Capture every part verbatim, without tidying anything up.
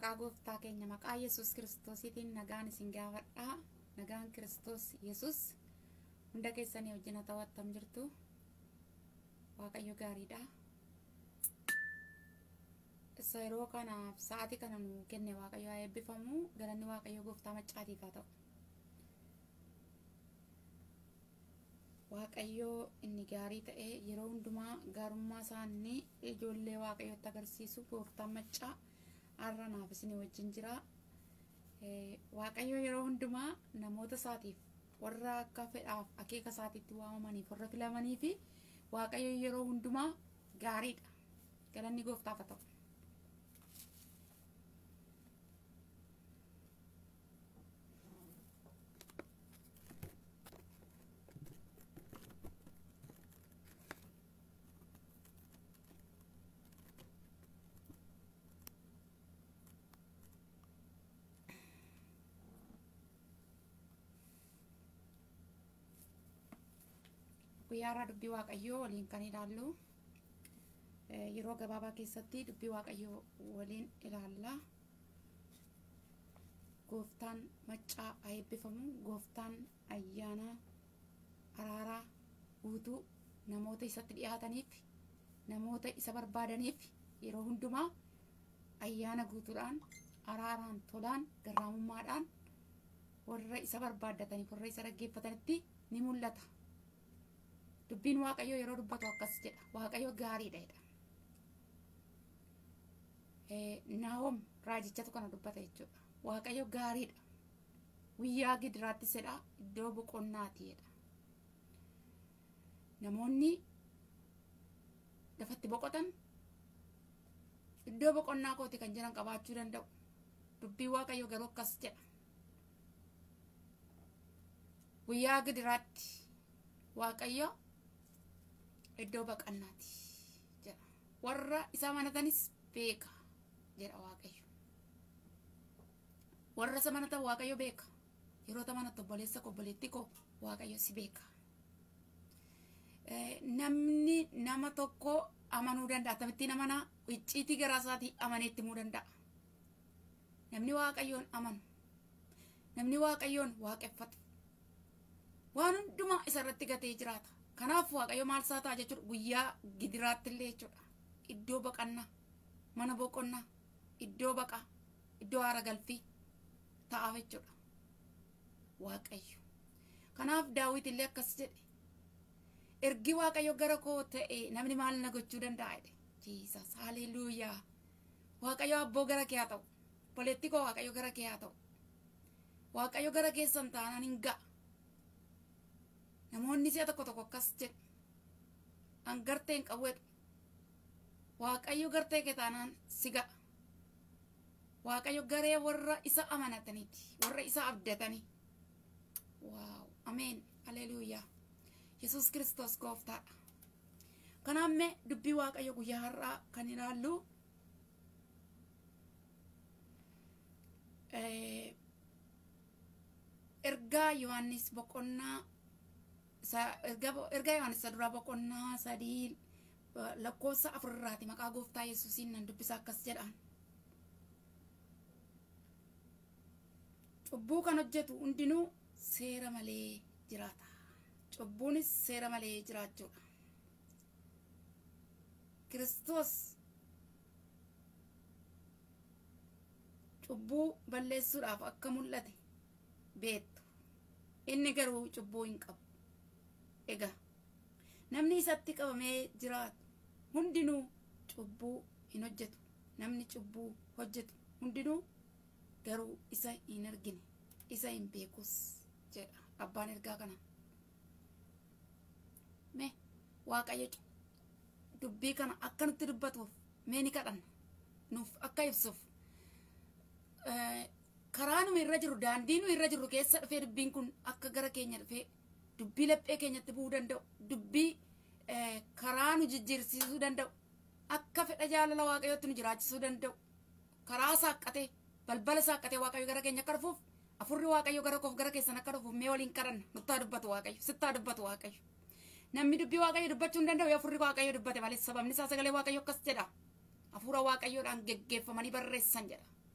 Maqaa gooftaa keenya maqaa Yesuus Kiristoosiitiin nagaan isin gaafadha. Nagaan Kiristoos Yesuus hunda keessanii wajjin haa ta'u attam jirtu. Waaqayyo gaariidha. Isa yeroo kanaaf sa'aatii kana nu kenne Waaqayyo haa eebbifamu. Galanni Waaqayyo gooftaa maccaatiif haa ta'u. Waaqayyo inni gaarii ta'e yeroo hundumaa gaarummaa isaanii ijoollee Waaqayyotti agarsiisu gooftaa maccaa har'a naaf isin wajjin jira. Waaqayyo yeroo hundumaa namoota isaatiif warra akka fedhaaf akeeka isaatiitti waamamaniif warra filamanii fi Waaqayyo yeroo hundumaa gaariidha. Galanni gooftaaf haa ta'u. Guyyaarraa dubbii Waaqayyoo waliin kan ilaallu yeroo gabaabaa keessatti dubbii Waaqayyoo waliin ilaalla. Gooftaan maccaa haa eebbifamu. Gooftaan ayyaana araaraa guutuu namoota isatti dhiyaataniif namoota isa barbaadaniif yeroo hundumaa ayyaana guutuudhaan araaraan tolaan garraamummaadhaan warra isa barbaaddataniif warra isa dhaggeeffatanitti ni mul'ata. Dubbiin Waaqayyo yeroo dubbatu akkas jedha. Waaqayyo gaariidha jedha. Naahom raajichatu kana dubbata jechuudha. Waaqayyo gaariidha. Guyyaa gidiraatti sedha iddoo boqonnaati jedha. Namoonni lafatti boqotan iddoo boqonnaa kooti kan jiran qabaachuu danda'u. Dubbii Waaqayyo garuu akkas jedha. Guyyaa gidiraatti Waaqayyo iddoo boqonnaati jedha. Warra isa amanatanis beeka jedha Waaqayyo. Warra isa amanatan Waaqayyo beeka. Yeroo amanatu obboleessa koo obboleettii koo Waaqayyo si beeka. Namni nama tokko amanuu danda'a. Tamittiin amanaa icciitii garaa isaatii amanee itti himuu danda'a. Namni Waaqayyoon amanu, namni Waaqayyoon waaqeffatu waan hundumaa isarratti gatee jiraata. Kanaaf Waaqayyo maal isaa ta'a jechuudha. Guyyaa gidiraatti illee jechuudha. Iddoo boqonnaa, mana boqonnaa, iddoo baqaa, iddoo haara galfii ta'aaf jechuudha Waaqayyo. Kanaaf Daawit illee akkas jedhe. Ergi Waaqayyo gara koo ta'e namni maal na gochuu danda'a jedhe. Jesus, haleluuyaa. Waaqayyo abboo gara kee haa ta'u. Poleetti koo Waaqayyo gara kee haa ta'u. Waaqayyo gara keessan taanaan hin ga'a. Namoonni si'a tokko tokko akkas jedhu. An gartee hin qabu jedhu. Waaqayyo gartee kee taanaan si ga'a. Waaqayyo garee warra isa amanataniiti. Warra isa abdatanii. Waaw. Ameen. Haleluuyaa. Yesuus Kiristoos gooftaadha. Kanaaf mee dubbii Waaqayyo guyyaa har'aa kan ilaallu ergaa Yohaannis boqonnaa ergaa Yohaannis duraa boqonnaa sadii lakkoofsa afurraati. Maqaa gooftaa Yesuusiin nan dubbisa akkas jedhaan. Cubbuu kan hojjetu hundinuu seera malee jiraata. Cubbuunis seera malee jiraachuudha. Kiristoos cubbuu balleessuudhaaf akka mul'ate beektu. Inni garuu cubbuu hin qabu. Egaa namni isatti qabamee jiraatu hundinuu cubbuu hin hojjetu. Namni cubbuu hojjetu hundinuu garuu isa hin argine, isa hin beekus jedha abbaan ergaa kana. Mee Waaqayyo dubbii kana akka nutti dubbatuuf mee ni kadhanna. Nuuf akka ibsuuf karaa nu irra jiru daandii nu irra jiru keessa dhufee dubbiin kun akka gara keenya dhufee dubbii laphee keenyatti bu'uu danda'u. Dubbii karaa nu jijjiirsiisuu danda'u. Akka fedha jaalala Waaqayyootti nu jiraachisuu danda'u. Karaa saaqqatee balbala saaqqatee Waaqayyo gara keenya akka dhufuuf afurri Waaqayyo gara koof gara keessan akka dhufuuf mee waliin kadhanna. Nuttaa dubbatu Waaqayyo. Sittaa dubbatu Waaqayyo. Namni dubbii Waaqayyo dubbachuu hin danda'u. Afurri Waaqayyo dubbate malee sababni isaa sagalee Waaqayyo akkas jedha. Afuura Waaqayyoodhaan geggeeffamanii barreessan jedha.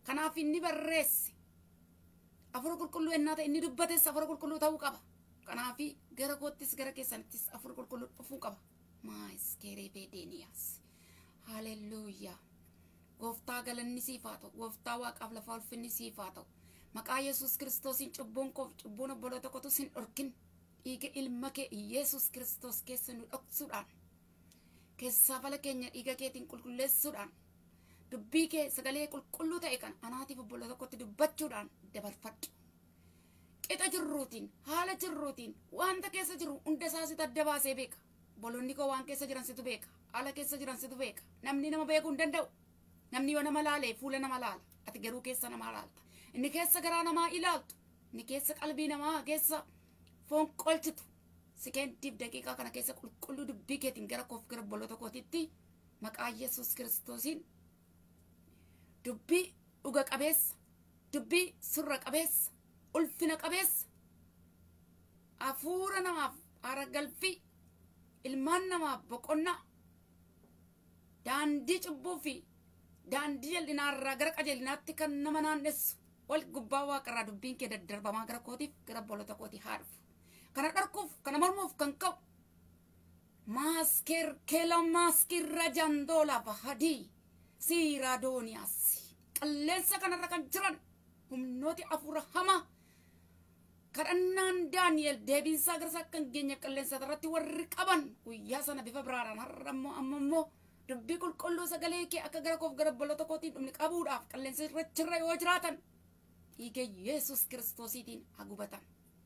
kanaaf inni barreesse afur qulqulluu ennaa ta'e inni dubbates afur qulqulluu ta'uu qaba. Kanaaf gara koottis gara keessanittis afur qulqulluu dhufuu qaba. Maaskeree beedeniyaas. Haleluuyaa. Gooftaa galanni siif haa ta'u. Gooftaa waaqaaf lafa ulfinni siif haa ta'u. Maqaa Yesuus Kiristoosiin cubbuun koof cubbuun obboloota kootus hin dhorkin. Dhiiga ilma kee Yesuus Kiristoos keessa nu dhoksuudhaan keessaa fala keenya dhiiga keetiin qulqulleessuudhaan dubbii kee sagalee qulqulluu ta'e kan anaatiif obboloota kootti dubbachuudhaan dabarfadhu. Qixa jirruutiin haala jirruutiin wanta keessa jiru hunda isaa sitti adda baasee beeka. Bolonni koo waan keessa jiran situ beeka. Haala keessa jiran situ beeka. Namni nama beekuu hin danda'u. Namni yoo nama laalee fuula nama laala. Ati garuu keessa namaa laalta. Inni keessa garaa namaa ilaaltu. Inni keessa qalbii namaa keessa foon qolchitu. Sekendiif daqiiqaa kana keessa qulqulluu dubbii keetiin gara koof gara obboloota kootitti maqaa Yesuus Kiristoosiin dubbii dhuga qabeessa, dubbii surra qabeessa, ulfina qabeessa, hafuura namaaf haara galfii, ilmaan namaaf boqonnaa, daandii cubbuu fi daandii jal'inaarraa gara qajeelinaatti kan nama naannessu wal gubbaa waaqarraa dubbiin kee daddarbamaa gara kootiif gara obboloota kootii haa dhufu. Kana dharkuuf kana mormuuf kan qabu maasker keela maaskirra jandoola bahadii siiraadooniyaas qilleensa kanarra kan jiran humnooti afuura hamaa kadhannaan Daani'el deebiinsaa gara isaa kan geenyeef qilleensa irratti warri qaban guyyaa sana bifa biraadhaan har'a immoo amma immoo dubbii qulqulluu sagalee kee akka gara koof gara obboloota kootiin dhumni qabuudhaaf qilleensa irra yoo jiraatan dhiiga Yesuus Kiristoosiitiin haa gubatan.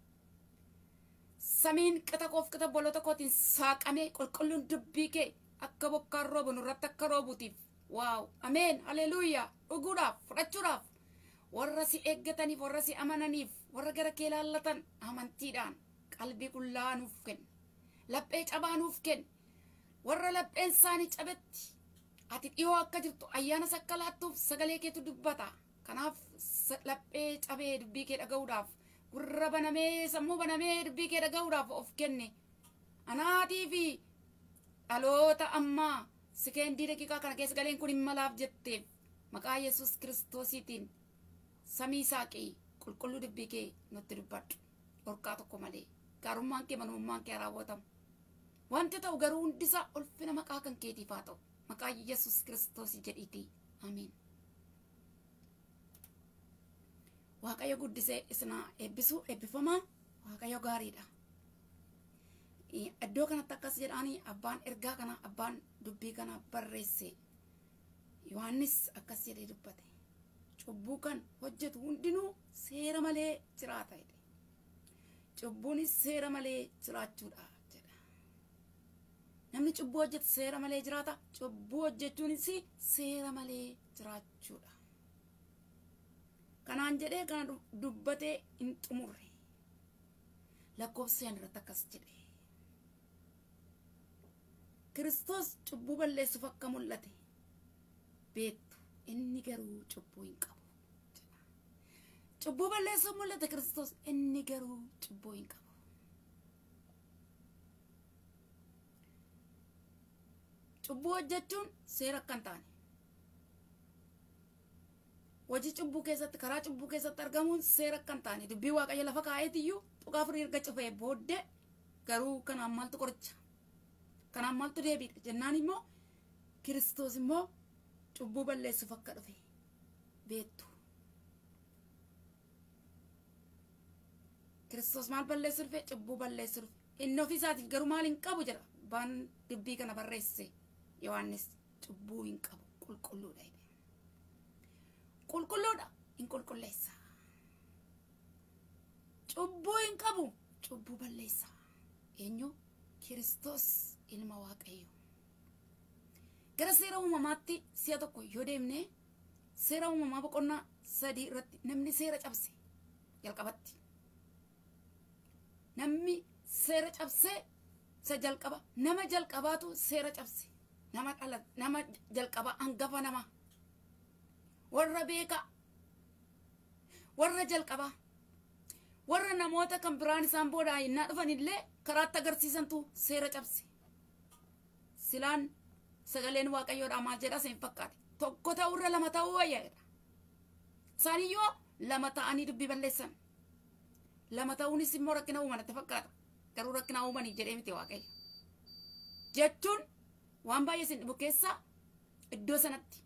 Samiin qita koof qita obboloota kootiin saaqamee qulqulluun dubbii kee akka bokkaan roobu nurratti akka roobuutiif. Waaw, ameen, haleluuyaa, dhuguudhaaf, fudhachuudhaaf, warra si eeggataniif, warra si amananiif, warra gara kee laallatan amantiidhaan qalbii qullaa nuuf kenni. Laphee cabaa nuuf kenni. Warra lapheen isaanii cabetti ati dhiyoo akka jirtu ayyaanas akka laattuuf sagalee keetu dubbata. Kanaaf laphee cabee dubbii kee dhaga'uudhaaf gurra banamee sammuu banamee dubbii kee dhaga'uudhaaf of kenne. Anaatii fi dhaloota ammaa sekendii daqiiqaa kana keessa galeen kun hin malaaf jetteef maqaa Yesuus Kiristoosiitiin samii saaqii qulqulluu dubbii kee nutti dubbadhu. Dhorkaa tokko malee gaarummaan kee manummaan kee raawwatamu. Wanti ta'u garuu hundisaa ulfina maqaa kan keetiif haa ta'u. Maqaa Yesuus Kiristoosii jedhiitii. Ameen. Waaqayyo guddisee isinaa eebbisuu eebbifamaa. Waaqayyo gaariidha. Iddoo kanatti akkas jedhaanii abbaan ergaa kana abbaan dubbii kana barreesse. Yohaannis akkas jedhee dubbate. Cubbuu kan hojjetu hundinuu seera malee jiraata jedhe. Cubbuunis seera malee jiraachuudha jedha. Namni cubbuu hojjetu seera malee jiraata. Cubbuu hojjechuunis seera malee jiraachuudha. Kanaan jedhee kana dubbatee hin xumurre. Lakkoofsa irratti akkas jedhe. Kiristoos cubbuu balleessuuf akka mul'ate beektu inni garuu cubbuu hin qabu. Cubbuu balleessuuf mul'ate Kiristoos inni garuu cubbuu hin qabu. Cubbuu hojjechuun seera akka hin taane. Hojii cubbuu keessatti karaa cubbuu keessatti argamuun seera akka hin taane dubbii Waaqayyo lafa kaa'eetiyyuu tuqaa furii erga cufee booddee garuu kanaan maaltu qoricha. Kanaan maaltu deebiidha jennaan immoo Kiristoos immoo cubbuu balleessuuf akka dhufe beektu. Kiristoos maal balleessu dhufe? Cubbuu balleessu dhufe. Inni ofii isaatiif garuu maal hin qabu jedha. Baan dubbii kana barreesse Yohaannis cubbuu hin qabu qulqulluudha jedhe. Qulqulluudha hin qulqulleessa. Cubbuu hin qabu cubbuu balleessa. Eenyu? Kiristoos ilma Waaqayyo. Gara seera uumamaatti si'a tokko yoo deemne seera uumamaa boqonnaa sadii irratti namni seera cabse jalqabatti. Namni seera cabsee isa jalqaba nama jalqabaatu seera cabse. Nama dhala nama jalqaba hangafa nama. Warra beeka warra jalqaba warra namoota kan biraan isaan booda innaa dhufanillee karaatti agarsiisantu seera cabse. Silaan sagaleen Waaqayyoodhaa maal jedha seen fakkaate. Tokko ta'uu irra lama ta'uu wayyaadha. Saaniyyoo lama ta'anii dubbii balleessan. Lama ta'uunis immoo rakkina uuman itti fakkaata. Garuu rakkina uumanii jedhee miti waaqayyo. Jechuun waan baay'ee isin dhibu keessaa iddoo sanatti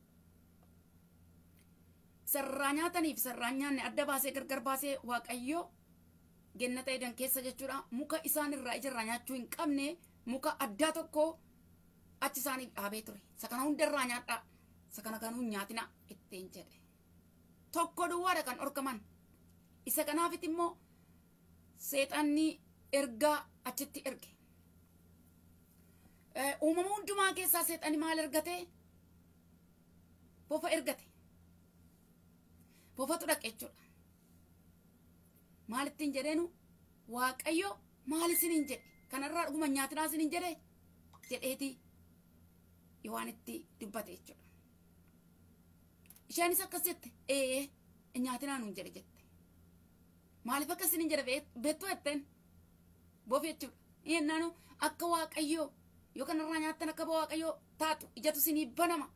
sarraa nyaataniif sarraa nyaanne adda baasee gargar baasee waaqayyo gennata edan keessa jechuudha muka isaan irraa ijarraa nyaachuu hin qabne muka addaa tokko achi isaaniif dhaabee ture. Isa kana hundarraa nyaadhaa. Isa kana kanuu nyaatina ittiin jedhe. Tokko duwwaadha kan orkaman. Isa kanaafit immoo seexanni ergaa achitti erge. Uumama hundumaa keessaa seexanni maal ergate? Bofa ergate. Bofatu dhaqe jechuudha. Maal ittiin jedheenu waaqayyo maal isiniin jedhe? Kanarraa dhuguma nyaatinaa isiniin jedhe jedheeti waan itti dubbate jechuudha. Isheenis akkas jette ee nyaatinaa nuun jedhe jette. Maaliif akka isiniin jedhe beektuu jetteen bofi jechuudha. Yennaanu akka waaqayyo yoo kanarraa nyaattan akka waaqayyo taatu ijatu isinii banama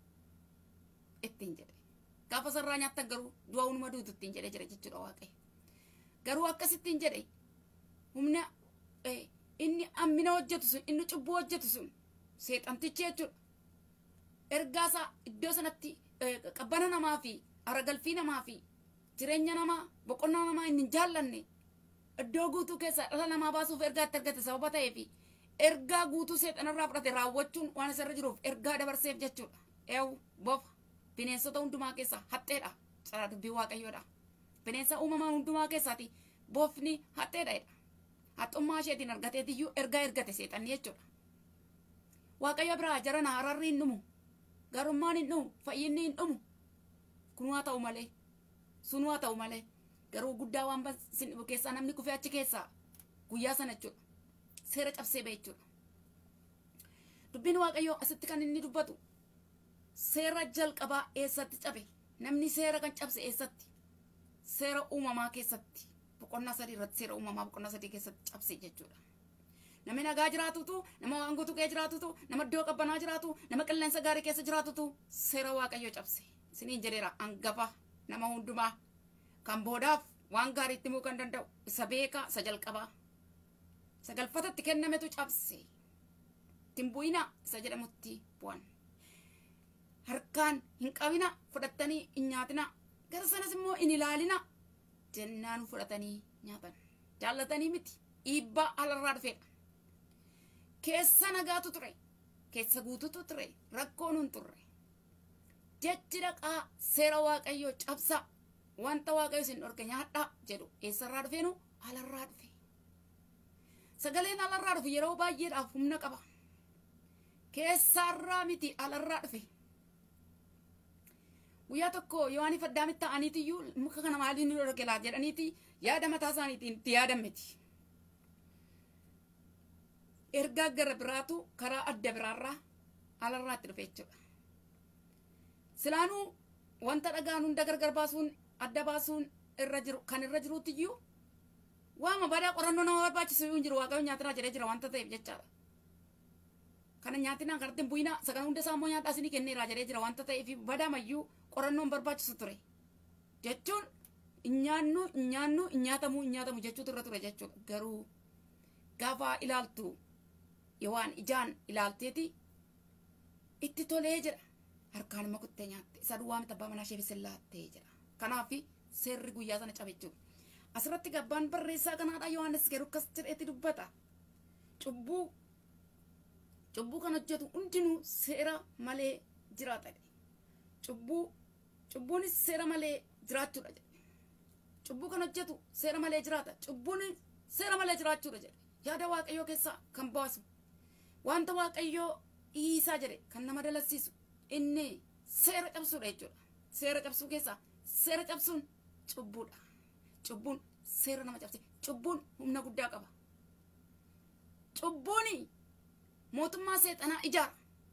ittiin jedhe. Gaafa sarraa nyaattan garuu du'a unuma duutu ittiin jedhe jira jechuudha waaqayyo. Garuu akkasittiin jedhe humna inni ammina hojjetu sun inni cubbuu hojjetu sun seexantichi jechuudha. Ergaasaa iddoo sanatti qabbana namaa fi aragalfii namaa fi jireenya namaa boqonnaa namaa inni hin jaallanne iddoo guutuu keessaa dhala namaa baasuuf ergaa itti argate sababa ta'eef ergaa guutuu seexanarraa fudhate raawwachuun waan isarra jiruuf ergaa dabarseef jechuudha. Eewu bofa bineensota hundumaa keessaa haxxeedha. Cara dubbii waaqayyoodha. Bineensa uumamaa hundumaa keessaati bofni haxxeedha. Haxxummaa isheetiin argateetiyyuu ergaa ergate seexanni jechuudha. Waaqayyo biraa jarana hararri hin dhumu. Garummaan hin dhumu. Fayyinni hin dhumu. Kun waa ta'u malee. Sun waa ta'u malee. Garuu guddaa waan sin dhibu keessaa namni kufee achi keessaa guyyaa sana jechuudha. Seera cabsee ba'e jechuudha. Dubbiin waaqayyoo asitti kan inni dubbatu seera jalqabaa eessatti cabe? Namni seera kan cabse eessatti? Seera uumamaa keessatti. Boqonnaa sadii irratti seera uumamaa boqonnaa sadii keessatti cabse jechuudha. Namni nagaa jiraatutu, nama waan guutuu kee jiraatutu, nama iddoo qabbanaa jiraatu, nama qilleensa gaarii keessa jiraatutu seera waaqayyoo cabse. Isiniin jedheera hangafa nama hundumaa kan boodaaf waan gaarii itti himuu kan danda'u isa beekaa isa jalqabaa. Sagalfatatti kennametu cabse. Timbu'ina isa jedhamutti bu'an. Harkaan hin qabina fudhattanii hin nyaatina. Gara sanas immoo hin ilaalina. Jennaan fudhatanii nyaatan. Jaallatanii miti. Dhiibbaa alarraa dhufeedha. Keessa nagaatu ture. Keessa guututu ture. Rakkoon hin turre. Jechi dhaqaa seera waaqayyoo cabsa. Wanta waaqayyo isin dhorke nyaadhaa jedhu eessarraa dhufeenu alarraa dhufe. Sagaleen alarraa dhufu yeroo baay'eedhaaf humna qaba. Keessarraa miti alarraa dhufe. Guyyaa tokko yoo ani faddaamitti ta'aniitiyyuu muka kana maaliin nu dhorke laa jedhaniiti yaada mataa isaaniitiin itti yaadammeti. Ergaa gara biraatu karaa adda biraarraa alarraatti dhufe jechuudha. Silaanuu wanta dhagaan hunda gargar baasuun adda baasuun irra jiru kan irra jiruutiyyuu waama badaa qorannoo nama barbaachisu hin jiru waaqayyo nyaatinaa jedhee jira wanta ta'eef jechaadha. Kana nyaatinaa kanatti hin bu'inaa isa kana hunda isaa immoo nyaadhaa isinii kenneeraa jedhee jira wanta ta'eef badaamayyuu qorannoon barbaachisu ture. Jechuun nyaannu nyaannu nyaatamuu nyaatamu jechuutu irra ture jechuudha. Garuu gaafa ilaaltu waan ijaan ilaalteeti itti tolee jedha. Harkaan immoo kuttee nyaatte isa duwwaa miti abbaa manaa ishee bisillaattee jedha. Kanaaf seerri guyyaa sana cabe jechuudha. Asirratti gabbaan barreessaa kanaadha Yohaannis garuu akkas jedheetti dubbata. Cubbuu cubbuu kan hojjetu hundinuu seera malee jiraata. Cubbuu cubbuunis seera malee jiraachuudha jedhe. Cubbuu kan hojjetu seera malee jiraata. Cubbuun seera malee jiraachuudha jedhe. Yaada waaqayyoo keessaa kan baasu. Wanta waaqayyoo dhiisaa jedhe kan nama dalasiisu inni seera cabsuudha jechuudha. Seera cabsuu keessaa seera cabsuun cubbuudha. Cubbuun seera nama cabse. Cubbuun humna guddaa qaba. Cubbuuni mootummaa seexanaa ijaara.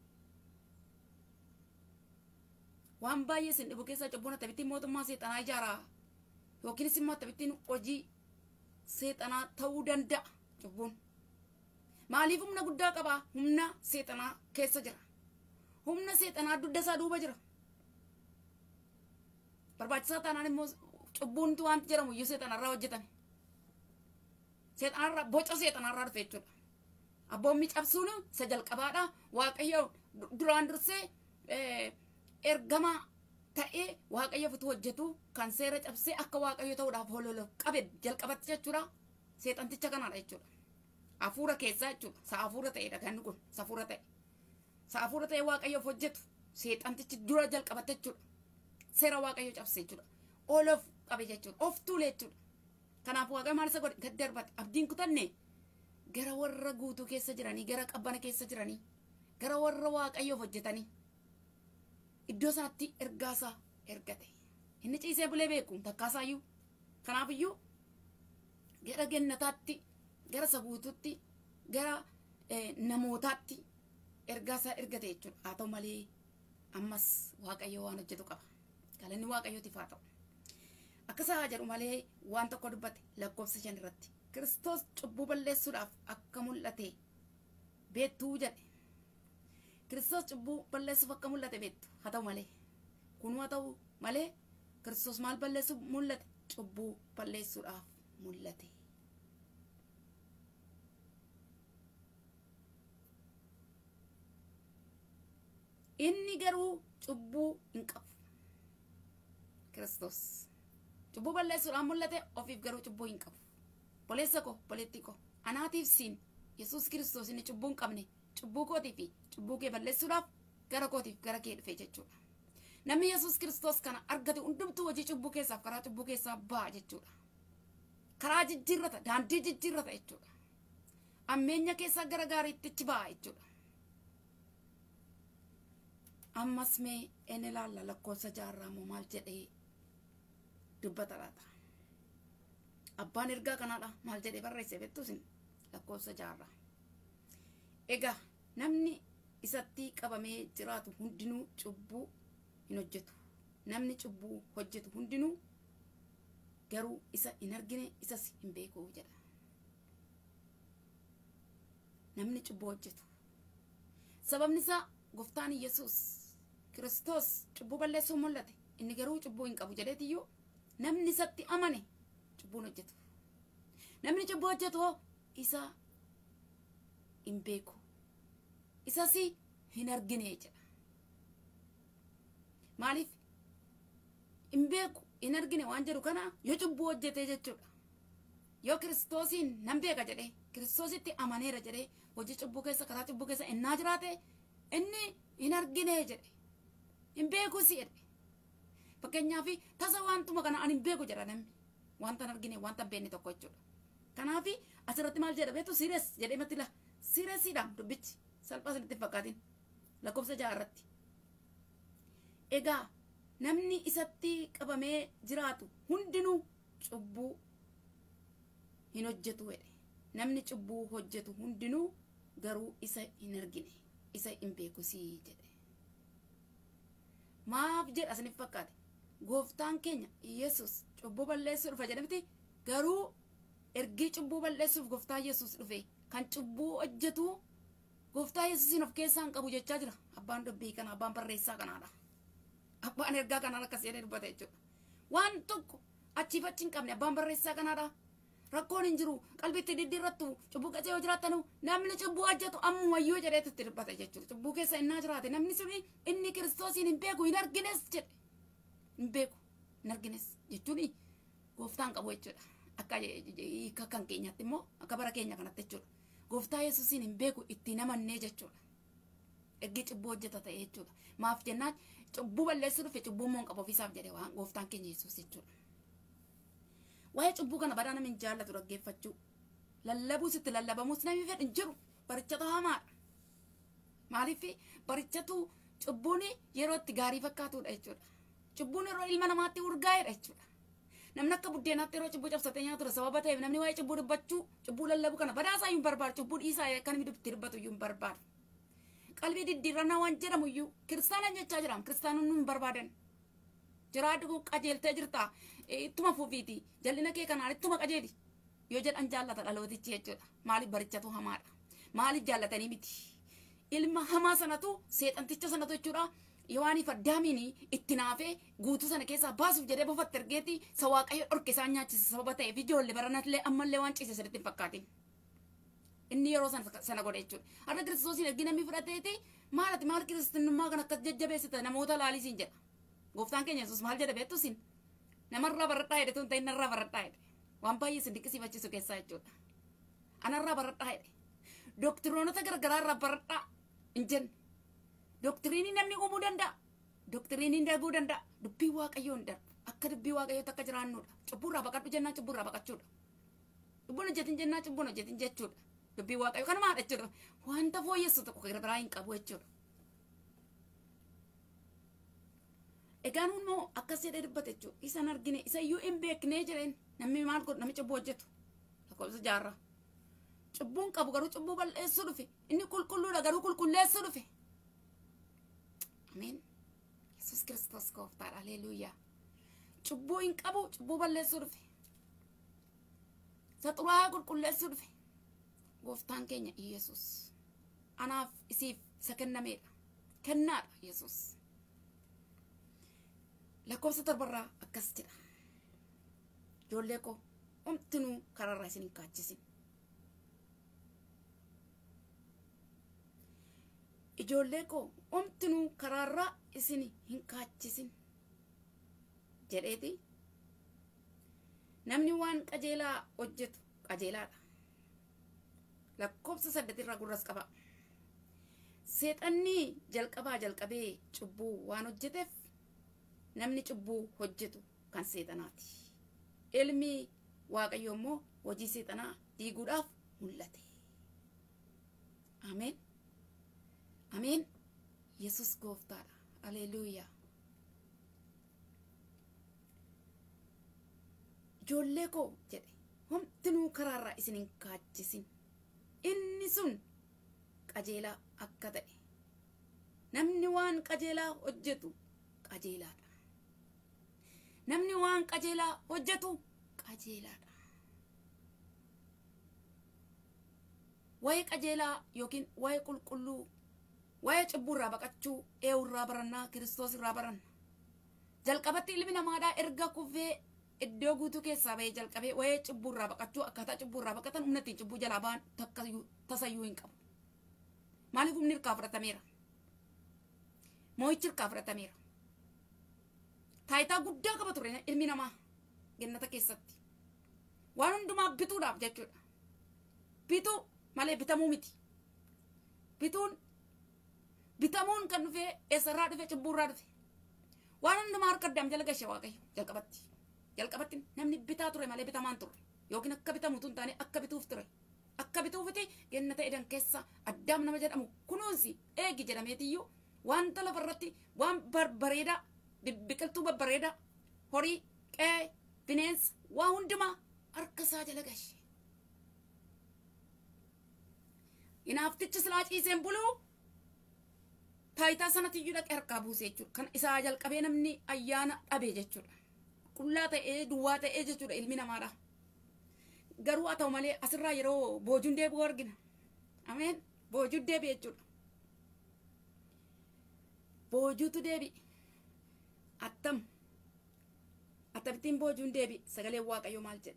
Waan baay'ee sin dhibu keessaa cubbuun attabittiin mootummaa seexanaa ijaara. Yookiinis immoo attabittiin hojii seexanaa ta'uu danda'a cubbuun. Maaliif humna guddaa qaba? Humna seexanaa keessa jira. Humna seexanaa dugda isaa duuba jira. barbaachisaa taanaan immoo cubbuuntu wanti jedhamu iyyuu seexanarraa hojjetame. Seexanarraa boca seexanarraa dhufe jechuudha. Abboommi cabsuun isa jalqabaadha. Waaqayyo duraan dursee ergama ta'ee waaqayyo fitu hojjetu kan seera cabsee akka waaqayyo ta'uudhaaf hololo qabe jalqabatti jechuudha. Seexanticha kanaadha jechuudha. Hafuura keessaa jechuudha. Sa hafuura ta'edha kan kun sa hafuura ta'e. Sa hafuura ta'e waaqayyoof hojjetu seexantichi dura jalqabatte jechuudha. Seera waaqayyo cabse jechuudha. Olof qabe jechuudha. Of tuule jechuudha. Kanaaf waaqayyo maal isa godhe gad darbate abdiin kutanne gara warra guutuu keessa jiranii gara qabbana keessa jiranii gara warra waaqayyoof hojjetanii iddoo isaatti ergaasaa ergate. Inni ciisee bulee beeku takkaasaayyu. Kanaafiyyuu gara gennataatti gara saguututti gara namootaatti ergaasaa ergate jechuudha. Haa ta'u malee ammas waaqayyo waan hojjetu qaba. Galanni waaqayyootiif haa ta'u. Akkasaa jedhu malee waan tokko dubbate lakkoofsa shan irratti Kiristoos cubbuu balleessuudhaaf akka mul'ate beektuu jedhe. Kiristoos cubbuu balleessuuf akka mul'ate beektu. Haa ta'u malee kun haa ta'u malee Kiristoos maal balleessuuf mul'ate? Cubbuu balleessuudhaaf mul'ate. Inni garuu cubbuu hin qabu. Kiristoos cubbuu balleessuudhaan mul'ate ofiif garuu cubbuu hin qabu. Boleessa koo boleettii koo anaatiif siin Yesuus Kiristoos inni cubbuu hin qabne cubbuu kootii fi cubbuu kee balleessuudhaaf gara kootiif gara kee dhufe jechuudha. Namni Yesuus Kiristoos kana argate hundumtuu hojii cubbuu keessaaf karaa cubbuu keessaa ba'a jechuudha. Karaa jijjiirrata daandii jijjiirrata jechuudha. Ammeenya keessaa gara gaariitti itti ba'a jechuudha. Ammas mee inni ilaalla lakkoofsa jaarraa moo maal jedhee dubbata laata? Abbaan ergaa kanaadha maal jedhee barreesse beektuusin lakkoofsa jaarraa. Egaa namni isatti qabamee jiraatu hundinuu cubbuu hin hojjetu. Namni cubbuu hojjetu hundinuu garuu isa hin argine isas hin beeku jedha. Namni cubbuu hojjetu. Sababni isaa Gooftaan Yesuus Kiristoos cubbuu balleessuu mul'ate. Inni garuu cubbuu hin qabu jedheetiyyuu namni isatti amane cubbuun hojjetu. Namni cubbuu hojjetu isa hin beeku. Isas hin argine jedha. Maaliif hin beeku hin argine waan jedhu kana yoo cubbuu hojjete jechuudha. Yoo Kiristoosiin nan beeka jedhee Kiristoositti amaneera jedhee hojii cubbuu keessa karaa cubbuu keessa innaa jiraate inni hin argine jedhe. Hin beeku si jedhe. Fakkeenyaaf tasa wantuma kana ani hin beeku jedha namni. Wanta hin argine wanta hin beekne tokko jechuudha. Kanaaf asirratti maal jedha beektu sirees jedhee matti la sireesiidha dubbichi salphaa sanitti fakkaatiin lakkoofsa jaha irratti. Egaa namni isatti qabamee jiraatu hundinuu cubbuu hin hojjetu jedhe. Namni cubbuu hojjetu hundinuu garuu isa hin argine isa hin beekusii jedhe. Maaf jedha asiniif fakkaate Gooftaan keenya Yesuus cubbuu balleessuu dhufa jedhamti garuu ergi cubbuu balleessuuf Gooftaan Yesuus dhufe kan cubbuu hojjetu Gooftaa Yesuusin of keessaa hin qabu jechaa jira. Abbaan dubbii kana abbaan barreessaa kanaadha. Abbaan ergaa kanaan akkas jedhee dubbata jechuudha. Waan tokko achiif achi hin qabne abbaan barreessaa kanaadha. Rakkoon hin jiru qalbitti diddiirrattu cubbuu qacee yoo jiraattanu namni cubbuu hojjetu ammumayyuu jedheetu itti dubbata jechuudha. Cubbuu keessa innaa jiraate namni suni inni Kiristoosiin hin beeku hin argines jedhe. Hin beeku hin argines jechuun Gooftaan qabu jechuudha. Akka kan keenyatti immoo akka bara keenya kanatti jechuudha. Gooftaa Yesuusiin hin beeku ittiin amannee jechuudha. Ergi cubbuu hojjeta ta'e jechuudha. Maaf jennaan cubbuu balleessuu dhufe cubbuu immoo hin qabu ofiisaaf jedhe waan Gooftaan keenya Yesuus jechuudha. Waa'ee cubbuu kana badaa namni jaallatu dhaggeeffachuu lallabuus itti lallabamuus namni fedhu hin jiru barichatu hamaadha. Maaliif barichatu cubbuun yeroo itti gaarii fakkaatudha jechuudha. Cubbuun yeroo ilma namaatti urgaa'edha jechuudha. Namni akka buddeenaatti yeroo cubbuu cabsatee nyaatu sababa ta'eef namni waa'ee cubbuu dubbachuu cubbuu lallabu kana badaasaa iyyuu hin barbaadu cubbuu dhiisaa kan inni itti dubbatu iyyuu hin barbaadu. Qalbii diddiirrannaa waan jedhamu iyyuu kiristaana jechaa jiraam kiristaanonni hin barbaadan. Jiraadhu qajeeltee jirta ittuma fufiiti jal'ina kee kanaan ittuma qajeeli yoo jedhan jaallata dhalootichi jechuudha. Maaliif barichatu hamaadha. Maaliif jaallatanii miti. Ilma hamaa sanatu seexanticha sanatu jechuudha. Yohaanii faddaamini itti naafee guutuu sana keessaa baasuuf jedhee bofatte ergeeti isa waaqayyo dhorke isaan nyaachise sababa ta'eef ijoollee baranatlee ammallee waan ciise sirriitti hin fakkaatin. Inni yeroo sana sana godhe jechuudha. Har'a kiristoosiin ergi namni fudhateeti maalati maal kiristinnummaa kan akka jajjabeessita namoota laalisiin jedha. Gooftaan keenya Yesuus maal jedha beektu sin namarraa baradhaa jedhe tun ta'e narraa baradhaa jedhe. Waan baay'ee si dinqisiifachiisu keessaa jechuudha. Anarraa baradhaa jedhe. Doktiriinota gargaraarraa baradhaa hin jenne. Doktiriinii namni uumuu danda'a. Doktiriiniin daguu danda'a. Dubbii waaqayyoo hin darbu. Akka dubbii waaqayyoo akka jiraannudha. Cubburraa baqadhu jennaan cubburraa baqachuudha. Cubbuun hojjetin jennaan cubbuun hojjetin jechuudha. Dubbii waaqayyoo kana maadha jechuudha. Wanta fooyyessu tokko gara biraa hin qabu jechuudha. Egaan immoo akkas jedhee dubbate jechuudha. Isan argine isa iyyuu hin beeknee jedheen namni maal godhu namni cubbuu hojjetu. Lakkoofsa jaarraa. Cubbuun qabu garuu cubbuu balleessuu dhufe. Inni qulqulluudha garuu qulqulleessuu dhufe. Amen. Yesus Kristos gooftaadha. Haleluuyaa. Cubbuu hin qabu cubbuu balleessuu dhufe. Isa xuraa'aa qulqulleessuu dhufe. Gooftaan keenya Yesus. Anaaf isiif isa kennameedha. Kennaadha Yesus. Lakkoofsa torbarraa akkas jedha. Ijoollee koo homtinuu karaarraa isin hin kaachisin. Ijoollee koo homtinuu karaarraa isin hin kaachisin. Jedheeti. Namni waan qajeelaa hojjetu qajeelaadha. Lakkoofsa saddeetirraa gurras qaba. Seexanni jalqabaa jalqabee cubbuu waan hojjeteef namni cubbuu hojjetu kan seexanaati. Ilmi waaqayyoo immoo hojii seexanaa diiguudhaaf mul'ate. Ameen. Ameen. Yesus gooftaadha. Haleluuyaa. Ijoollee koo jedhe homtinuu karaarraa isin hin kaachisin. Inni sun qajeelaa akka ta'e. Namni waan qajeelaa hojjetu qajeelaadha. Namni waan qajeelaa hojjetu qajeelaadha. Waa'ee qajeelaa yookiin waa'ee qulqulluu waa'ee cubburraa baqachuu eewurraa barannaa Kiristoos irraa baranna. Jalqabatti ilmi namaadhaa erga kufee iddoo guutuu keessaa bahee jalqabee waa'ee cubburraa baqachuu akkaataa cubburraa baqatan humna ittiin cubbuu jalaa ba'an tasayyuu hin qabu. Maaliif humni hirkaa fudhatameera? Moo'ichi hirkaa fudhatameera. Taayitaa guddaa qaba ture ilmi namaa gannata keessatti. Waan hundumaa bituudhaaf jechuudha. Bituu malee bitamuu miti. Bituun bitamuun kan dhufe eessarraa dhufe cubburraa dhufe. Waan hundumaa harka addaan jala gashe waaqayyo jalqabatti. Jalqabatti namni bitaa ture malee bitamaan ture. Yookiin akka bitamutu hin taane akka bituuf ture. Akka bituufiti gannata edan keessa addaam nama jedhamu kunuunsi eegi jedhameetiyyuu wanta lafarratti waan barbareedaa biqiltuu babbareedaa horii qe'ee bineensa waa hundumaa harka isaa jala gashe. Inaaftichi silaa ciiseen buluu taayitaa sanatiyyuu dhaqee harkaa buuse jechuudha. Kan isaa jalqabee namni ayyaana dhabee jechuudha. Qullaa ta'ee duwwaa ta'ee jechuudha ilmi namaadha. Garuu haa ta'u malee asirraa yeroo boojuun deebi'u argina. Ameen. Boojuun deebi'e jechuudha. Boojuutu deebi'e. Attam. Attabittiin boojuun deebi'e sagaleen waaqayyoo maal jedhe?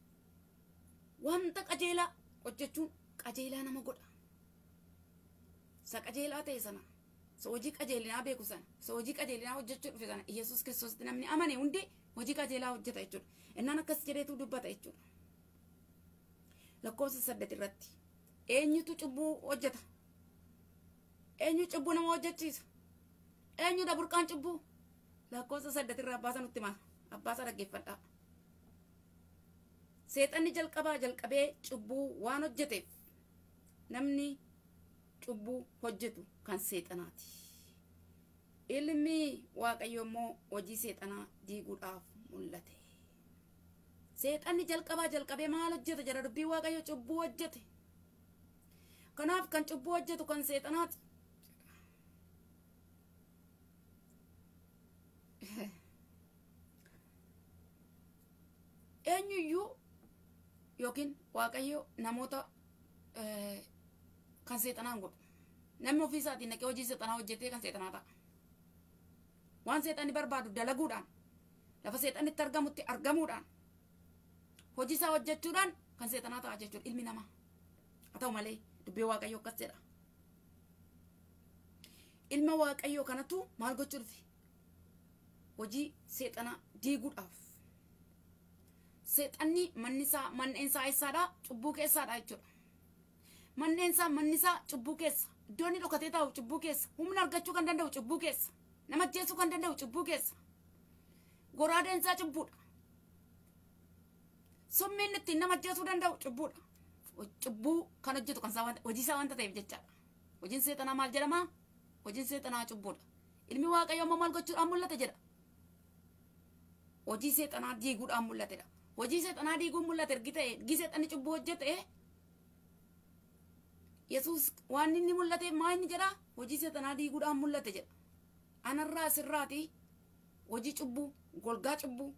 Wanta qajeelaa hojjechuun qajeelaa nama godha. Isa qajeelaa ta'e sana. Isa hojii qajeelinaa beeku sana. Isa hojii qajeelinaa hojjechuu dhufe sana. Yesus Kiristoositti namni amane hundi hojii qajeelaa hojjeta jechuudha. Innaan akkas jedheetu dubbata jechuudha. Lakkoofsa saddeet irratti eenyutu cubbuu hojjeta? Eenyu cubbuu nama hojjechiisa? Eenyudha burqaan cubbuu? Lakkoofsa saddeet irraa abbaasaa nutti hima. Abbaasaa dhaggeeffadhaa. Seexanni jalqabaa jalqabee cubbuu waan hojjeteef namni cubbuu hojjetu kan seexanaati. Ilmi waaqayyo immoo hojii seexanaa diiguudhaaf mul'ate. Seexanni jalqabaa jalqabee maal hojjeta jedha dubbii waaqayyo cubbuu hojjete. Kanaaf kan cubbuu hojjetu kan seexanaati. Eenyuyyuu yookiin waaqayyo namoota kan seexanaan godhu. Namni ofii isaatiin naqee hojii seexanaa hojjetee kan seexanaa ta'a. waan seexanni barbaadu dalaguudhaan lafa seexanni itti argamutti argamuudhaan hojii isaa hojjechuudhaan kan seexanaa ta'a jechuudha ilmi namaa. Haa ta'u malee dubbii waaqayyoo akkas jedha. Ilma waaqayyoo kanatu maal gochuu dhufe? Hojii seexanaa diiguudhaaf. Seexanni manni isaa manneen isaa eessaadha? Cubbuu keessaadha jechuudha. Manneen isaa manni isaa cubbuu keessa. Iddoon inni dhokatee taa'u cubbuu keessa. Humna argachuu kan danda'u cubbuu keessa. Nama ajjeesuu kan danda'u cubbuu keessa. Goraadeen isaa cubbuudha. Sommiin ittiin nama ajjeesuu danda'u cubbuudha. Cubbuu kan hojjetu kan isaa hojii isaa wanta ta'eef jechaadha. Hojiin seexanaa maal jedhama? Hojiin seexanaa cubbuudha. Ilmi waaqayyoo ammoo maal gochuudhaan mul'ata jedha? Hojii seexanaa diiguudhaan mul'atedha. Hojii seexanaa diiguun mul'ate ergi ta'e ergi seexanni cubbuu hojjete Yesuus waan inni mul'ate maa inni jedha? Hojii seexanaa diiguudhaan mul'ate jedha. Anarraa asirraati hojii cubbuu, golgaa cubbuu,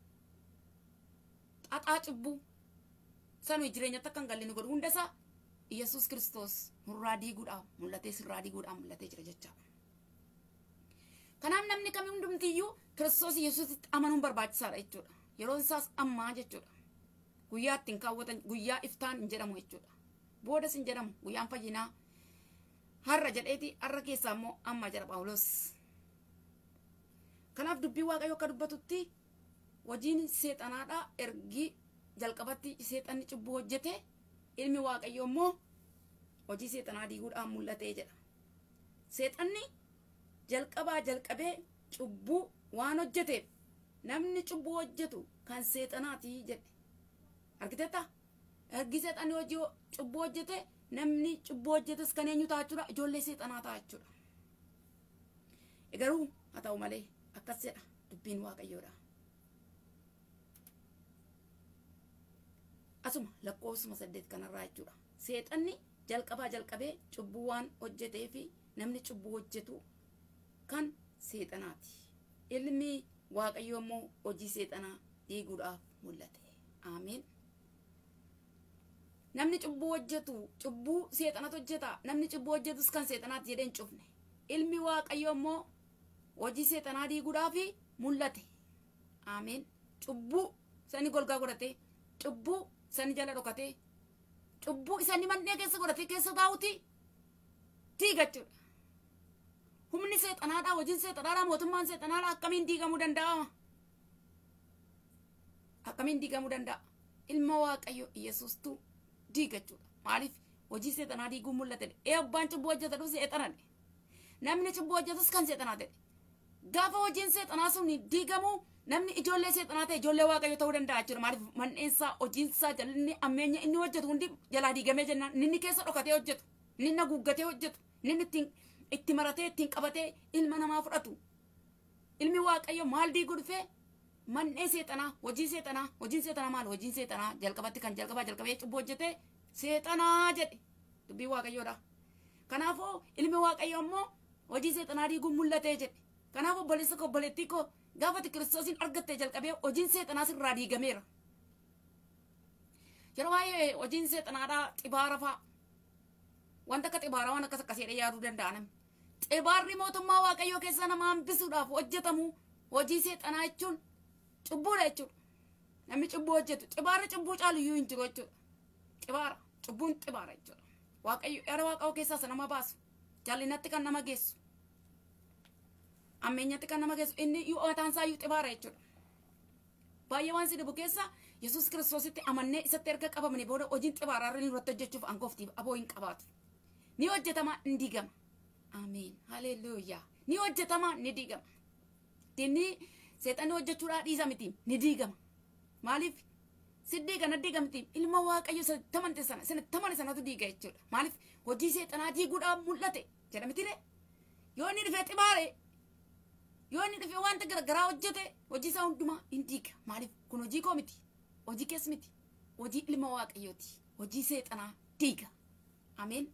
xaxaa cubbuu sanuu jireenyatti akka hin galle ni godhu hundasaa Yesuus Kiristoos nurraa diiguudhaan mul'atee sirraa diiguudhaan mul'atee jira jechaadha. Kanaaf namni kamii hundumtiyyuu Kiristoos Yesuusitti amanuun barbaachisaadha jechuudha. Yeroon isaas ammaa jechuudha. Guyyaa ittiin kaawwatan guyyaa iftaan hin jedhamu jechuudha. Boodas hin jedhamu guyyaan fayyinaa har'a jedheeti har'a keessaa immoo amma jedha Phaawulos. Kanaaf dubbii waaqayyoo akka dubbatutti hojiin seexanaadha ergi jalqabatti seexanni cubbuu hojjete ilmi waaqayyoo immoo hojii seexanaa diiguudhaan mul'atee jedha. Seexanni jalqabaa jalqabee cubbuu waan hojjeteef namni cubbuu hojjetu kan seexanaati jedhe. Argiteetta? Ergi seexanni hojii cubbuu hojjete namni cubbuu hojjetes kan eenyu ta'a jechuudha? Ijoollee seexanaa ta'a jechuudha. Garuu haa ta'u malee akkas jedha dubbiin waaqayyoodha. Asuma lakkoofsuma saddeet kanarraa jechuudha. Seexanni jalqabaa jalqabee cubbuu waan hojjetee fi namni cubbuu hojjetu kan seexanaati. Ilmi waaqayyoo immoo hojii seexanaa diiguudhaaf mul'ate. Ameen. Namni cubbuu hojjetu cubbuu seexanatu hojjeta. Namni cubbuu hojjetus kan seexanaati jedhee hin cufne. Ilmi waaqayyoo immoo hojii seexanaa diiguudhaaf mul'ate. Ameen. Cubbuu sani golgaa godhatee cubbuu sani jala dhokatee cubbuu isani mannee keessa godhatee keessa taa'uti diiga jechuudha. Humni seexanaadhaa hojiin seexanaadhaa mootummaan seexanaadhaa akkamiin diigamuu danda'a? Akkamiin diigamuu danda'a? Ilma waaqayyo Yesuustu diiga jechuudha. Maaliif hojii seexanaa diiguun mul'ate? Ee abbaan cubbuu hojjetu seexanadha. Namni cubbuu hojjetus kan seexanaa ta'e. Gaafa hojiin seexanaa sun diigamu namni ijoollee seexanaa ta'e ijoollee waaqayyo ta'uu danda'a jechuudha. Maaliif manneensaa hojiinsaa jalli ammeenya inni hojjetu hundi jalaa diigamee jennaan inni keessa dhokatee hojjetu, inni haguuggatee hojjetu, inni ittiin itti maratee ittiin qabatee ilma namaa fudhatu. Ilmi waaqayyo maal diiguu dhufee? Mannee seexanaa, hojii seexanaa, hojiin seexanaa maal? Hojiin seexanaa jalqabatti kan jalqabaa jalqabee cubbuu hojjetee seexanaa jedhe dubbii waaqayyoodha. Kanaafuu ilmi waaqayyo immoo hojii seexanaa diiguun mul'atee jedhe. Kanaaf obboleessa koo obboleettii koo gaafati Kiristoosin argattee jalqabee hojiin seexanaa sirraa diigameera. Yeroo baay'ee hojiin seexanaadhaa xibaara fa'a. Wanta akka xibaaraa waan akkas akkasiidha yaaduu danda'a namni. Xibaarri mootummaa waaqayyoo keessa nama hambisuudhaaf hojjetamu hojii seexanaa jechuun cubbuudha jechuudha. Namni cubbuu hojjetu xibaarri cubbuu caalu iyyuu hin jiru jechuudha. Xibaara cubbuun xibaara jechuudha. Waaqayyo yaada waaqayyoo keessaa nama baasu jallinatti kan nama geessu. Ammeenyatti kan nama geessu inni yoo ataansaa iyyuu xibaara jechuudha. Baay'ee waan si dhibu keessa Yesuus Kiristoositti amannee isatti erga qabamne booda hojiin xibaaraa irra irratti hojjechuuf angooftiif aboo hin qabaatu. Ni hojjetama ni diigama. Ameen. Haleluuyaa. Ni hojjetama ni diigama. Dinni seexanni hojjechuudhaa dhiisa miti ni diigama. Maaliif? Siddii kana diigamti ilma waaqayyo tamante sana sana tamane sanatu diiga jechuudha. Maaliif? Hojii seexanaa diiguudhaaf mul'ate jedhamitire. Yoo inni dhufee xibaare yoo inni dhufee wanta garagaraa hojjete hojii isaa hundumaa hin diiga. Maaliif? Kun hojii koo miti. Hojii keessa miti. Hojii ilma waaqayyooti. Hojii seexanaa diiga. Ameen.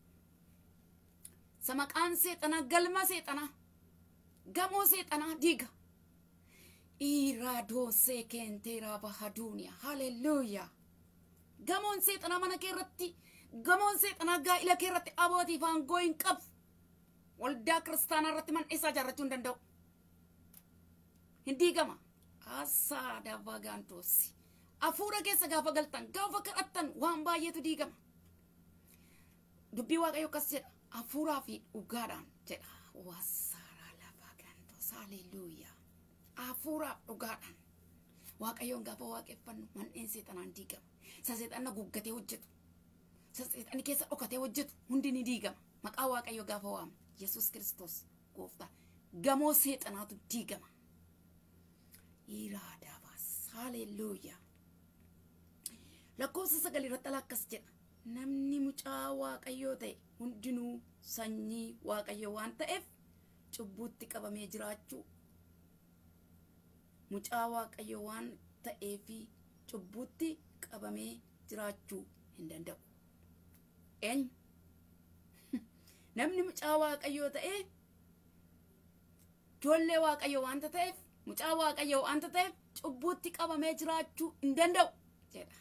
Samaqaan seexanaa galma seexanaa gamoo seexanaa diiga. Iradoo seekentera bahaduunia. Haleluuyaa. Gamoon seexanaa mana kee irratti gamoon seexanaa gaa'ila kee irratti abootii fi aangoo hin qabu. Waldaa kiristaanaa irratti mana isaa ijaarrachuu hin danda'u. hindi gama. Asa daba gantosi. Afura keessa gaafa galtan gaafa kadhattan waan baay'eetu diigama. Dubbii Waaqayyoo akkas jedha. Afuuraa fi dhugaadhaan jedha. Wasaara lafa gantos. Haleluuyaa. Afuuraa dhugaadhaan. Waaqayyoon gaafa waaqeffannu manneen seexanaan diigama. Isa seexanna guggatee hojjetu. Isa seexanni keessa dhokatee hojjetu hundi ni diigama. Maqaa Waaqayyoo gaafa waamu Yesuus Kiristoos gooftaa gamoo seexanaatu diigama. Iraada baas. Haleluuyaa. Lakkoofsa sagal irratti akkas jedha. Namni mucaa Waaqayyoo ta'e hundinuu sanyii Waaqayyoo waan ta'eef cubbuutti qabamee jiraachuu. Mucaa Waaqayyoo waan ta'eef cubbuutti qabamee jiraachuu hin danda'u. Eenyu? Namni mucaa Waaqayyoo ta'e ijoollee Waaqayyoo waan ta'eef mucaa Waaqayyoo waan ta'eef cubbuutti qabamee jiraachuu hin danda'u jedha.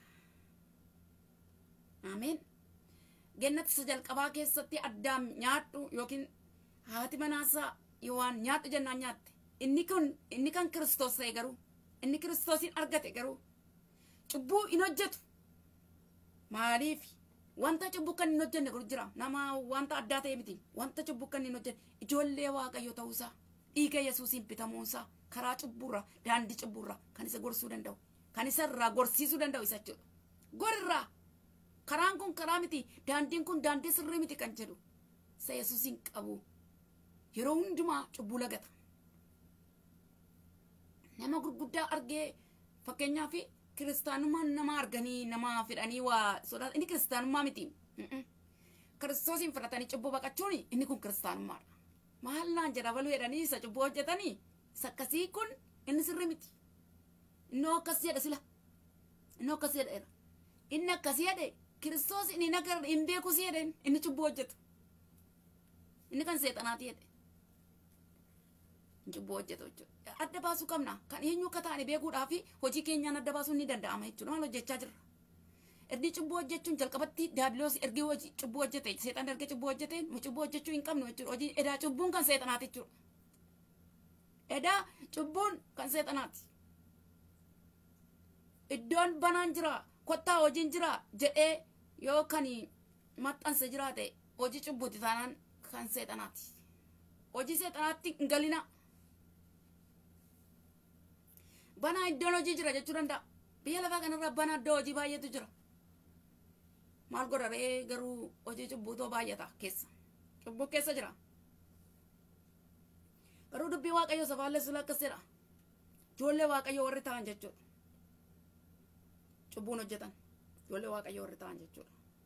Amen. Gennatti isa jalqabaa keessatti Addaam nyaadhu yookiin haati manaasaa Yohaan nyaadhu jennaan nyaatte. Inni kun inni kan Kiristoos ta'e garuu inni Kiristoosin argate garuu cubbuu hin hojjetu. Maaliif wanta cubbuu kan hin hojjenne garuu jira. Nama wanta addaa ta'e miti. Wanta cubbuu kan hin hojjenne ijoollee Waaqayyoo ta'uusaa dhiiga Yesuusiin bitamuusaa karaa cubbuurraa daandii cubbuurraa kan isa gorsuu danda'u. Kan isa irraa gorsiisuu danda'u isa jechuudha. Gorirraa karaan kun karaa miti daandiin kun daandii sirrii miti kan jedhu isa Yesuusin qabu yeroo hundumaa cubbuu lagata. Nama gurguddaa argee fakkeenyaaf kiristaanummaan nama arganii nama fedhanii waa sodaatan inni kiristaanummaa miti. Kiristoosin fudhatanii cubbuu baqachuun inni kun kiristaanummaadha. Maal naan jedha baluu jedhanii isa cubbuu hojjetanii isa akkasii kun inni sirrii miti. Innoo akkas jedha sila. Innoo akkas jedha. Inni akkas jedhe Kiristoos inni nagar hin beeku si jedhe inni cubbuu hojjetu. Inni kan seexanaati jedhe. Cubbuu hojjetu jechuudha. Adda baasuu qabna. Kan eenyu akka taane beekuudhaaf hojii keenyaan adda baasuun ni danda'ama jechuudha. Maal hojjechaa jirra? Ergi cubbuu hojjechuun jalqabatti diiyaabiloos ergi hojii cubbuu hojjete seexan erga cubbuu hojjete nu cubbuu hojjechuu hin qabnu jechuudha. Hojii edaa cubbuun kan seexanaati jechuudha. Edaa cubbuun kan seexanaati. Iddoon banaan jira. Kottaa hojiin jira jedhee yoo kan maxxansa jiraate hojii cubbuuti taanaan kan seexanaati. Hojii seexanaatti hin galina. Banaa iddoon hojii jira jechuu danda'a. Biyya lafaa kanarra banaa iddoo hojii baay'eetu jira. Maal godharee garuu hojii cubbuutoo baay'ata keessa. Cubbuu keessa jira. Garuu dubbii Waaqayyoo safaalessu akkas jedha. Ijoollee Waaqayyoo warri ta'an jechuudha. Cubbuun hojjetan ijoollee Waaqayyoo warri ta'an jechuudha.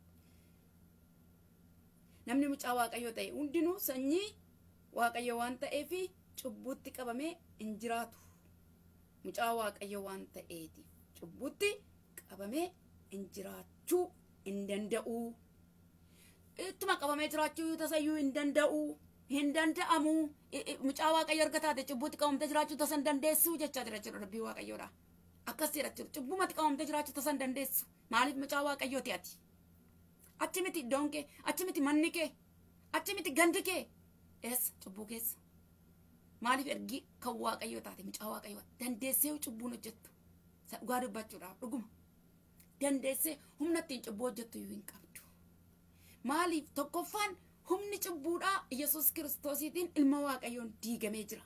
Namni mucaa Waaqayyoo ta'e hundinuu sanyii Waaqayyoo waan ta'eef cubbuutti qabamee hin jiraatu. Mucaa Waaqayyoo waan ta'eetiif cubbuutti qabamee hin jiraachuu hin danda'u. Ittuma qabamee jiraachuu tasayyuu hin danda'u. Hin danda'amu. Mucaa Waaqayyoo erga taate cubbuutti qabamtee jiraachuu tasan dandeessu jechaa jira jechuudha dubbii Waaqayyoodha. Akkas jedha jechuudha. Cubbumatti qabamtee jiraachuu tasan dandeessu. Maaliif mucaa Waaqayyooti ati? Achi miti iddoon kee, achi miti manni kee, achi miti gandi kee. Eessa cubbuu keessa? Maaliif ergi kan Waaqayyoo taate mucaa Waaqayyoo dandeessee cubbuun hojjettu? Isa dhugaa dubbachuudhaaf dhuguma. Dandeessee humna ittiin cubbuu hojjettu iyyuu hin qabdu. Maaliif tokkoffaan humni cubbuudhaa Yesuus Kiristoosiitiin ilma Waaqayyoon diigamee jira.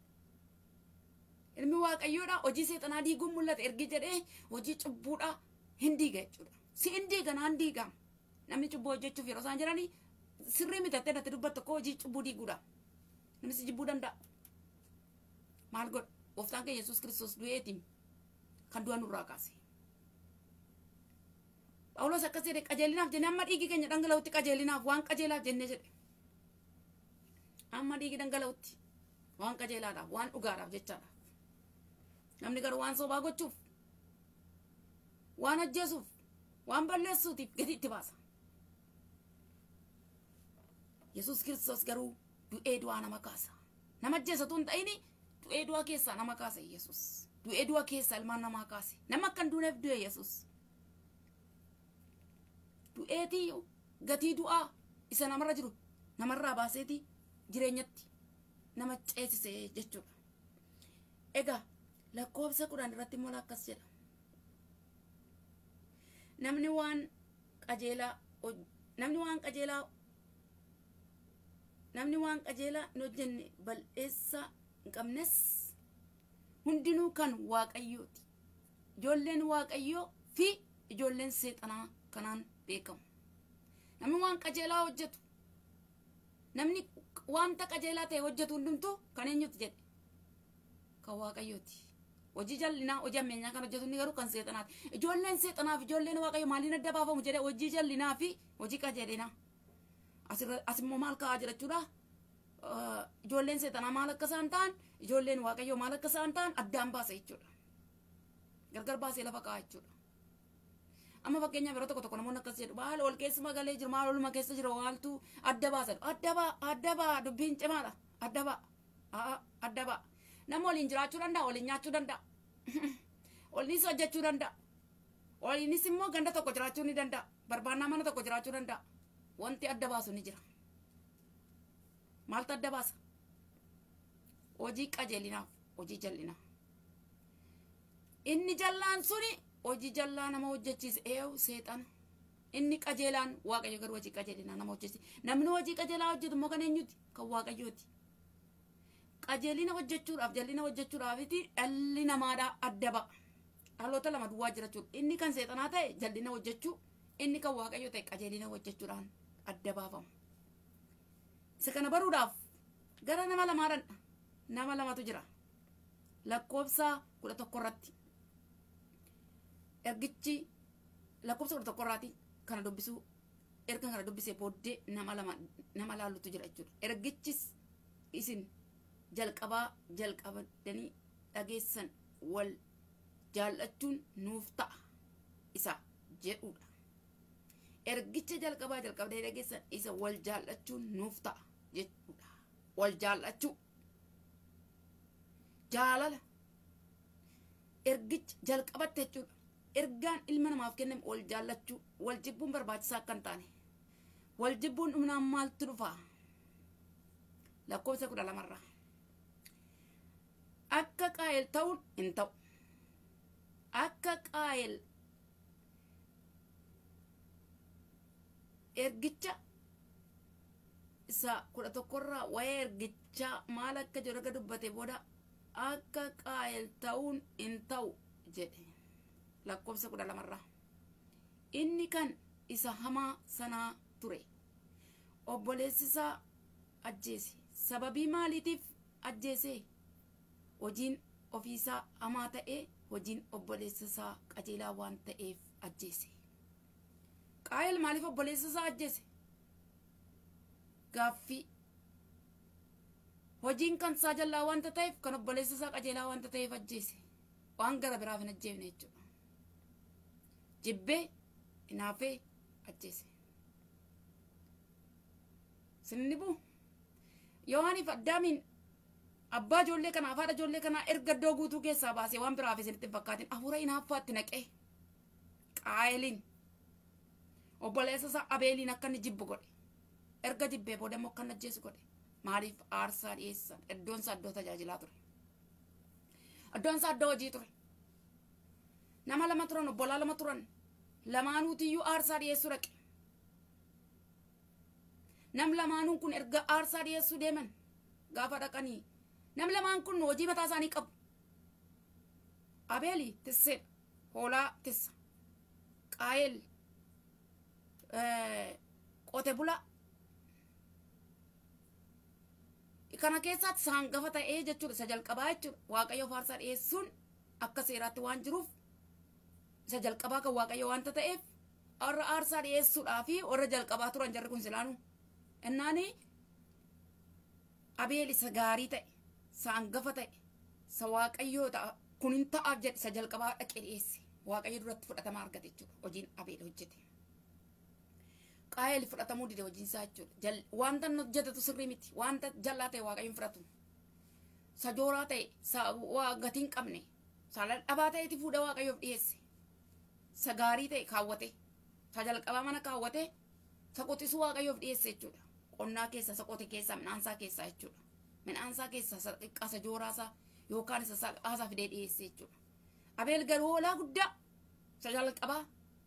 Ilmi Waaqayyoodhaa hojii seexanaa diiguun mul'ata ergi jedhee hojii cubbuudhaa hin diiga jechuudha. Si hin diiga naan diigama. Namni cubbuu hojjechuuf yeroo isaan jiranii sirrii mitattee natti dubbattu koo hojii cubbuu diiguudha. Namni si jibbuu danda'a. Maal godha? Gooftaan keenya Yesuus Kiristoos du'eetiin kan du'a nurraa kaase. Phaawulos akkas jedhe qajeelinaaf jennee amma dhiigi keenya dhangala'utti qajeelinaaf waan qajeelaaf jennee jedhe. Amma dhiigi dhangala'utti waan qajeelaadhaaf waan dhugaadhaaf jechaadhaaf. Namni garuu waan sobaa gochuuf waan ajjeesuuf waan balleessuutiif gadi itti baasa. Yesuus Kiristoos garuu du'ee du'aa nama kaasa. Nama ajjeesatu hin ta'ini du'ee du'aa keessaa nama kaase Yesuus. Du'ee du'aa keessaa ilmaan namaa kaase. Nama akkan duuneef du'e Yesuus. Du'eetii gatii du'aa isa namarra jiru namarraa baaseetii jireenyatti nama ceesise jechuudha. Egaa lakkoofsa kudhan irratti immoo akkas jedha. Namni waan qajeelaa namni waan qajeelaa namni waan qajeelaa hin hojjenne bal'eessa hin qabnes hundinuu kan Waaqayyooti. Ijoolleen Waaqayyoo fi ijoolleen seexanaa kanaan beekamu. Namni waan qajeelaa hojjetu namni wanta qajeelaa ta'e hojjetu hundumtuu kan eenyuti jedhe? Kan Waaqayyooti. Hojii jallinaa hojii ammeenyaa kan hojjetu inni garuu kan seexanaati. Ijoolleen seexanaa fi ijoolleen Waaqayyo maaliin adda baafamu jedhe? Hojii jallinaa fi hojii qajeelinaa. Asimmoo maal ka'aa jira jechuudha? Ijoolleen seexanaa maal akka isaan ta'an, ijoolleen Waaqayyoo maal akka isaan ta'an addaan baasa jechuudha. Gargar baasee lafa ka'aa jechuudha. Amma fakkeenyaaf yeroo tokko tokko namoonni akkas jedhu maal ol keessa magalee jiru maal oluma keessa jiru maaltu adda baasa. Adda baa adda baa dubbiin cimaadha. Adda baa adda baa nama waliin jiraachuu danda'a, waliin nyaachuu danda'a. Waliinis hojjechuu danda'a. Waliinis immoo ganda tokko jiraachuu ni danda'a. Barbaannaa mana tokko jiraachuu danda'a. Wanti adda baasu ni jira. Maaltu adda baasa? Hojii qajeelinaaf hojii jallinaa. Inni jallaan suni hojii jallaa nama hojjechiise eewu seexana. Inni qajeelaan Waaqayyo garuu hojii qajeelinaa nama hojjechiise. Namni hojii qajeelaa hojjetu immoo kan eenyuti? Kan Waaqayyooti. Qajeelina hojjechuudhaaf jallina hojjechuudhaafiti dhalli namaadhaa adda ba'a. Dhaloota lama duwwaa jira jechuudha. Inni kan seexanaa ta'e jallina hojjechuu, inni kan Waaqayyo ta'e qajeelina hojjechuudhaan adda baafamu. Isa kana baruudhaaf gara nama lamaadhaan nama lamatu jira. Lakkoofsa kudha tokko irratti ergichi lakkoofsa kudha tokko irraati kana dubbisuu erga kana dubbisee booddee nama lama nama laallutu jira jechuudha. Ergichis isin jalqabaa jalqabdanii dhageessan wal jaallachuun nuuf ta'a isa jedhudha. Ergicha jalqabaa jalqabdee dhageessan isa wal jaallachuun nuuf ta'a jechuudha. Wal jaallachuu jaalala ergicha jalqabatte jechuudha. Ergaan ilma namaaf kenname wal jaallachuu, wal jibbuun barbaachisaa akka hin taane. Wal jibbuun dhumnaan maaltu dhufa? Lakkoofsa kudha lamarraa. Akka Qaayel ta'uun hin ta'u. Akka Qaayel ergicha isa kudha tokkorraa waa'ee ergichaa maal akka jedhu erga dubbate booda akka Qaayel ta'uun hin ta'u jedhe. Lakkoofsa kudha lamarraa. Inni kan isa hamaa sanaa ture. Obboleessi isaa ajjeese. Sababii maaliitiif ajjeese? Hojiin ofiisaa hamaa ta'ee hojiin obboleessa isaa qajeelaa waan ta'eef ajjeese. Qaayel maaliif obboleessa isaa ajjeese? Gaaffii. Hojiin kan isaa jallaa waanta ta'eef kan obboleessa isaa qajeelaa waanta ta'eef ajjeese. Waan gara biraaf hin ajjeefne jechuudha. Jibbee hinaafee ajjeese. Sinnibu Yohaaniif Addaamiin abbaa ijoollee kanaa haadha ijoollee kanaa erga iddoo guutuu keessaa baasee waan biraaf isinitti hin fakkaatin hafuura hinaaffaatti naqee Qaayeliin obboleessa isaa Abeeliin akka inni jibbu godhe. Erga jibbee booda immoo akka inni ajjeesu godhe. Maaliif aarsaa dhiyeessan? Iddoon isaa iddoo tajaajilaa ture. Iddoon isaa iddoo hojii ture. Nama lama turan, obbolaa lama turan. Lamaanuutiyyuu aarsaa dhiyeessuu dhaqe. Nam lamaanuun kun erga aarsaa dhiyeessuu deeman gaafa dhaqanii nam lamaan kun hojii mataa isaanii qabu. Abeeli tissee hoolaa tissa. Qaayel qote bulaa. Kana keessaatti isaan gafa ta'ee jechuudha. Isa jalqabaa jechuudha. Waaqayyoof aarsaa dhiyeessuun akka seeraatti waan jiruuf isa jalqabaa kan Waaqayyo waanta ta'eef warra aarsaa dhiyeessuudhaa fi warra jalqabaa turan jarri kun silaanu. Innaani Abeel isa gaarii ta'e, isa hangafa ta'e, isa Waaqayyoo ta'a kun hin ta'aaf jedhe isa jalqabaa dhaqee dhiyeesse. Waaqayyo duratti fudhatama argate jechuudha. Hojiin Abeel hojjete. Qaayel fudhatamuu dide hojiin isaa jechuudha. Wanta inni hojjetetu sirrii miti. Wanta jallaa ta'e Waaqayyoon fudhatu. Isa jooraa ta'e, isa gatii hin qabne, isa dhabaa ta'eeti fuudhee Waaqayyoof dhiyeesse. Isa gaarii ta'e kaawwate. Isa jalqabaa mana kaawwate. Isa qotisuu Waaqayyoof dhiyeesse jechuudha. Qonnaa keessa, isa qote keessa, midhaansaa keessa jechuudha. Midhaansaa keessa, isa xiqqaa, isa jooraasaa yookaan isa salphaasaa fidee dhiyeesse jechuudha. Abeel garuu hoolaa guddaa isa jalqabaa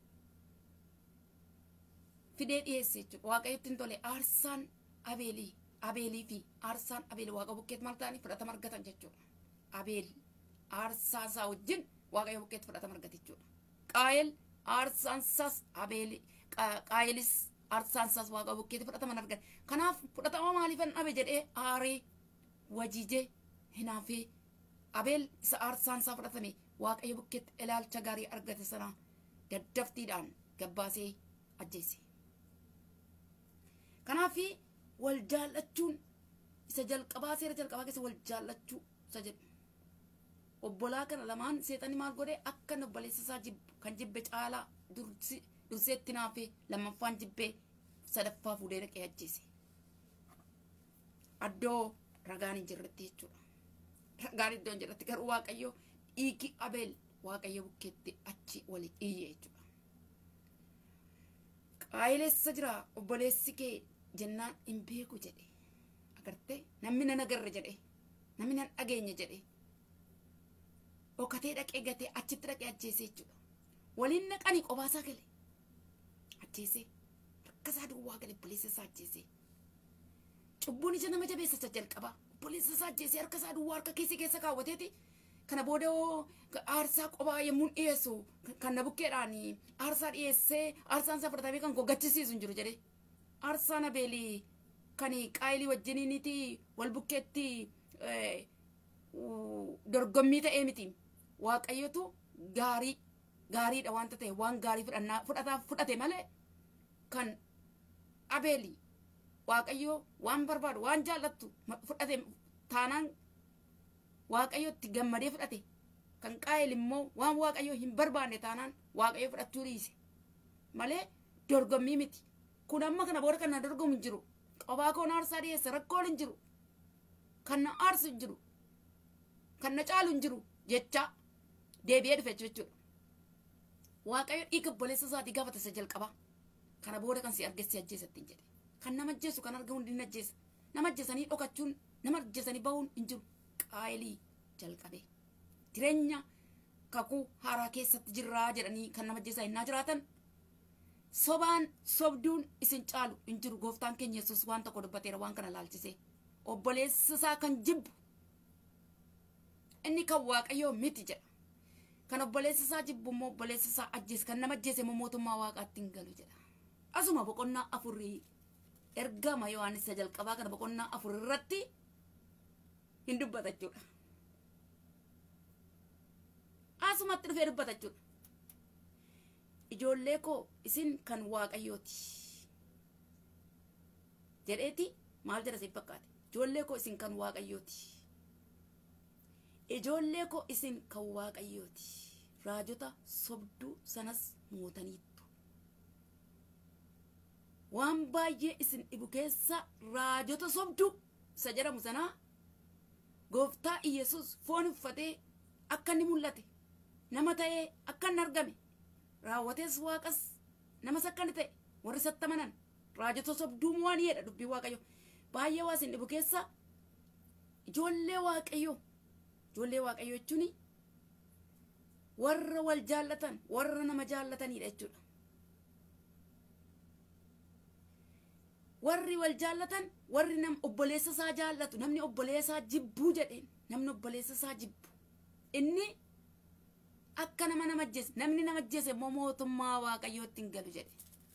fidee dhiyeesse jechuudha. Waaqayyotti hin tole aarsaan abeelii abeelii fi aarsaan abeelii waaqa bukkeetti maal ta'anii fudhatama argatan jechuudha. Abeel aarsaan isaa wajjin waaqayyo bukkeetti fudhatama argate jechuudha. Qaayel aarsaan isaas abeelii qaayelis aarsaan isaas waaqa bukkeetti fudhatama argate. Kanaaf fudhatama maaliifan dhabe jedhee aaree wajijee hinaafee abeel isa aarsaan isaa fudhatame waaqayyo bukkeetti ilaalcha gaarii argate sana daddaftiidhaan gabbaasee ajjeese. Kanaaf wal jaallachuun isa jalqabaa seera jalqabaa keessa wal jaallachuu isa jedhu. Obbolaa kana lamaan seexanni maal godhe akka obboleessa isaa jibbu kan jibbe caalaa dursi durseetti naafee lammaffaan jibbee sadaffaa fuudhee dhaqee ajjeese. Addoo ragaan hin jirretti jechuudha. Ragaan iddoo hin jirretti garuu waaqayyo dhiigi abeel waaqayyo bukkeetti achi wali iyye jechuudha. Qaayilessa jira obboleessi kee jennaan hin beeku jedhe. Agartee namni nan agarre jedhe namni nan dhageenye jedhe. Okatee dhaqee gatee achitti dhaqee ajjeese jechuudha. Waliin naqanii qobaasaa gale ajjeese harkasaa duwwaa gale obboleessa isaa ajjeese. Cubbuun ija nama jabeessa jalqaba obboleessa isaa ajjeese harkasaa duwwaa harka keessi keessa kaawwateeti. Kana booda aarsaa qobaa yemmuu dhiyeessu kan na bukkeedhaan aarsaa dhiyeessee aarsaan isaa fudhatamee kan goggachisiisu hin jiru jedhe. Aarsaan abeelii kan qaayilii wajjiniiniti wal bukkeetti dorgommii ta'ee miti. Waaqayyotu gaarii gaariidha wanta ta'e waan gaarii fudhannaa fudhataaf fudhate malee kan abeelii waaqayyo waan barbaadu waan jaallattu fudhate taanaan waaqayyotti gammadee fudhate. Kan qaayil immoo waan waaqayyo hin barbaanne taanaan waaqayyo fudhachuu dhiise malee dorgommii miti. Kun amma kana booda kan na dorgomu hin jiru. Qobaa koon aarsaa dhiyeessa rakkoon hin jiru. Kan na aarsu hin jiru. Kan na caalu hin jiru jecha deebi'ee dhufe jechuudha. Waaqayyo dhiiga obboleessa isaatii gaafate isa jalqabaa. Kana booda kan si argesse ajjeesatti hin jedhe. Kan nama ajjeesu kan argamu hin ajjeesa. Nama ajjeesanii dhokachuun nama ajjeesanii bahuun hin jiru. Qaayilii jalqabee jireenya kakuu haaraa keessatti jirraa jedhanii kan nama ajjeesaa hinnaa jiraatan sobaan sobduun isin caalu hin jiru. Gooftaan keenya Yesuus waan tokko dubbateera waan kana laalchisee obboleessa isaa kan jibbu inni kan waaqayyoo miti jedha. Kan obboleessa isaa jibbu immoo obboleessa isaa ajjeese kan nama ajjeese immoo mootummaa waaqaatti hin galu jedha. Asuma boqonnaa afurii ergama Yohaannis isa jalqabaa kana boqonnaa afur irratti hin dubbata jechuudha. Asumatti dhufee dubbata jechuudha. Ijoollee koo isin kan waaqayyooti jedheeti maal jedha siif fakkaate? Ijoollee koo isin kan waaqayyooti. Ijoollee koo isin kan waaqayyooti. Raajota sobduu sanas mootaniittu. Waan baay'ee isin dhibu keessa raajota sobduu isa jedhamu sanaa Gooftaa Iyesuus foon uffatee akka inni mul'ate nama ta'ee akka inni argame raawwatees waaqas namas akka inni ta'e warri isatti amanan raajota sobduu waan jedha dubbii waaqayyo. Baay'ee waa isin dhibu keessa ijoollee waaqayyo ijoollee waaqayyo jechuun warra wal jaallatan warra nama jaallatanidha jechuudha. Warri wal jaallatan warri nam obboleessa isaa jaallatu namni obboleessa isaa jibbuu jedheen namni obboleessa isaa jibbu inni akka nama nama ajjeese namni nama ajjeese immoo mootummaa waaqayyootti hin galu jedhe.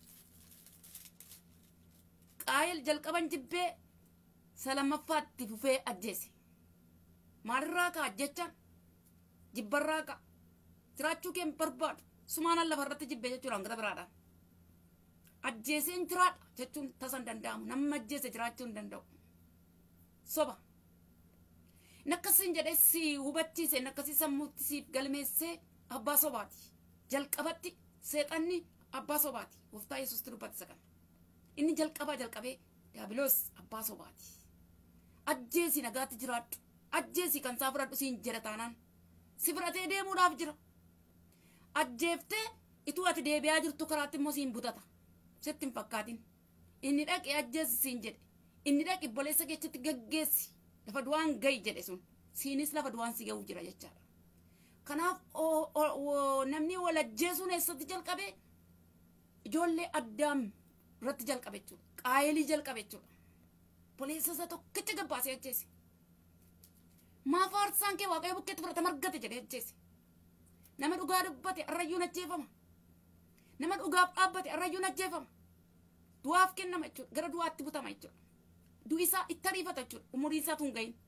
Qaayil jalqaban jibbee salamaffaatti fufee ajjeese. Maalirraa ka'a jecha jibbarraa ka'a jiraachuu kee barbaadu sumaan lafarratti jibbee jechuudha gara biraadhaan. Ajjeeseen jiraadha jechuun tasan danda'amu nama ajjeese jiraachuu hin danda'u. Soba. Nakkasiin jedhee si hubachiise nakkasii sammuutti siif galmeessee abbaa sobaati. Jalqabatti seexanni abbaa sobaati. Gooftaa Yesuusti dubbate isa kana. Inni jalqabaa jalqabee diiyaabiloos abbaa sobaati. Ajjeesi nagaatti jiraadhu. Ajjeesi kan isaa fudhadhu siin jedha taanaan si fudhatee deemuudhaaf jira. Ajjeeftee ituu ati deebi'aa jirtu karaatti immoo siin butata. Sitti hin fakkaatin. Inni dhaqee ajjeesi siin jedhe. Inni dhaqee obboleessa keetti gaggeessi. Lafa du'aan gahi jedhe sun siinis lafa du'aan si ga'uu jira jechaadha. Kanaaf namni wal ajjeesuun eessatti jalqabe ijoollee Addaam irratti jalqabe jechuudha. Qaayelii jalqabe jechuudha. Obboleessa isaa tokkicha gabbaasee ajjeese. Maaf aarsaan kee waaqayyo bukkeetti fudhatama argate jedhee ajjeese. Nama dhugaa dubbate arrayyuun ajjeefama. Nama dhugaaf dhaabbate arrayyuun ajjeefama. Du'aaf kennama jechuudha. Gara du'aatti butama jechuudha. Du'i isaa itti ariifata jechuudha. Umurii isaa tun gahin.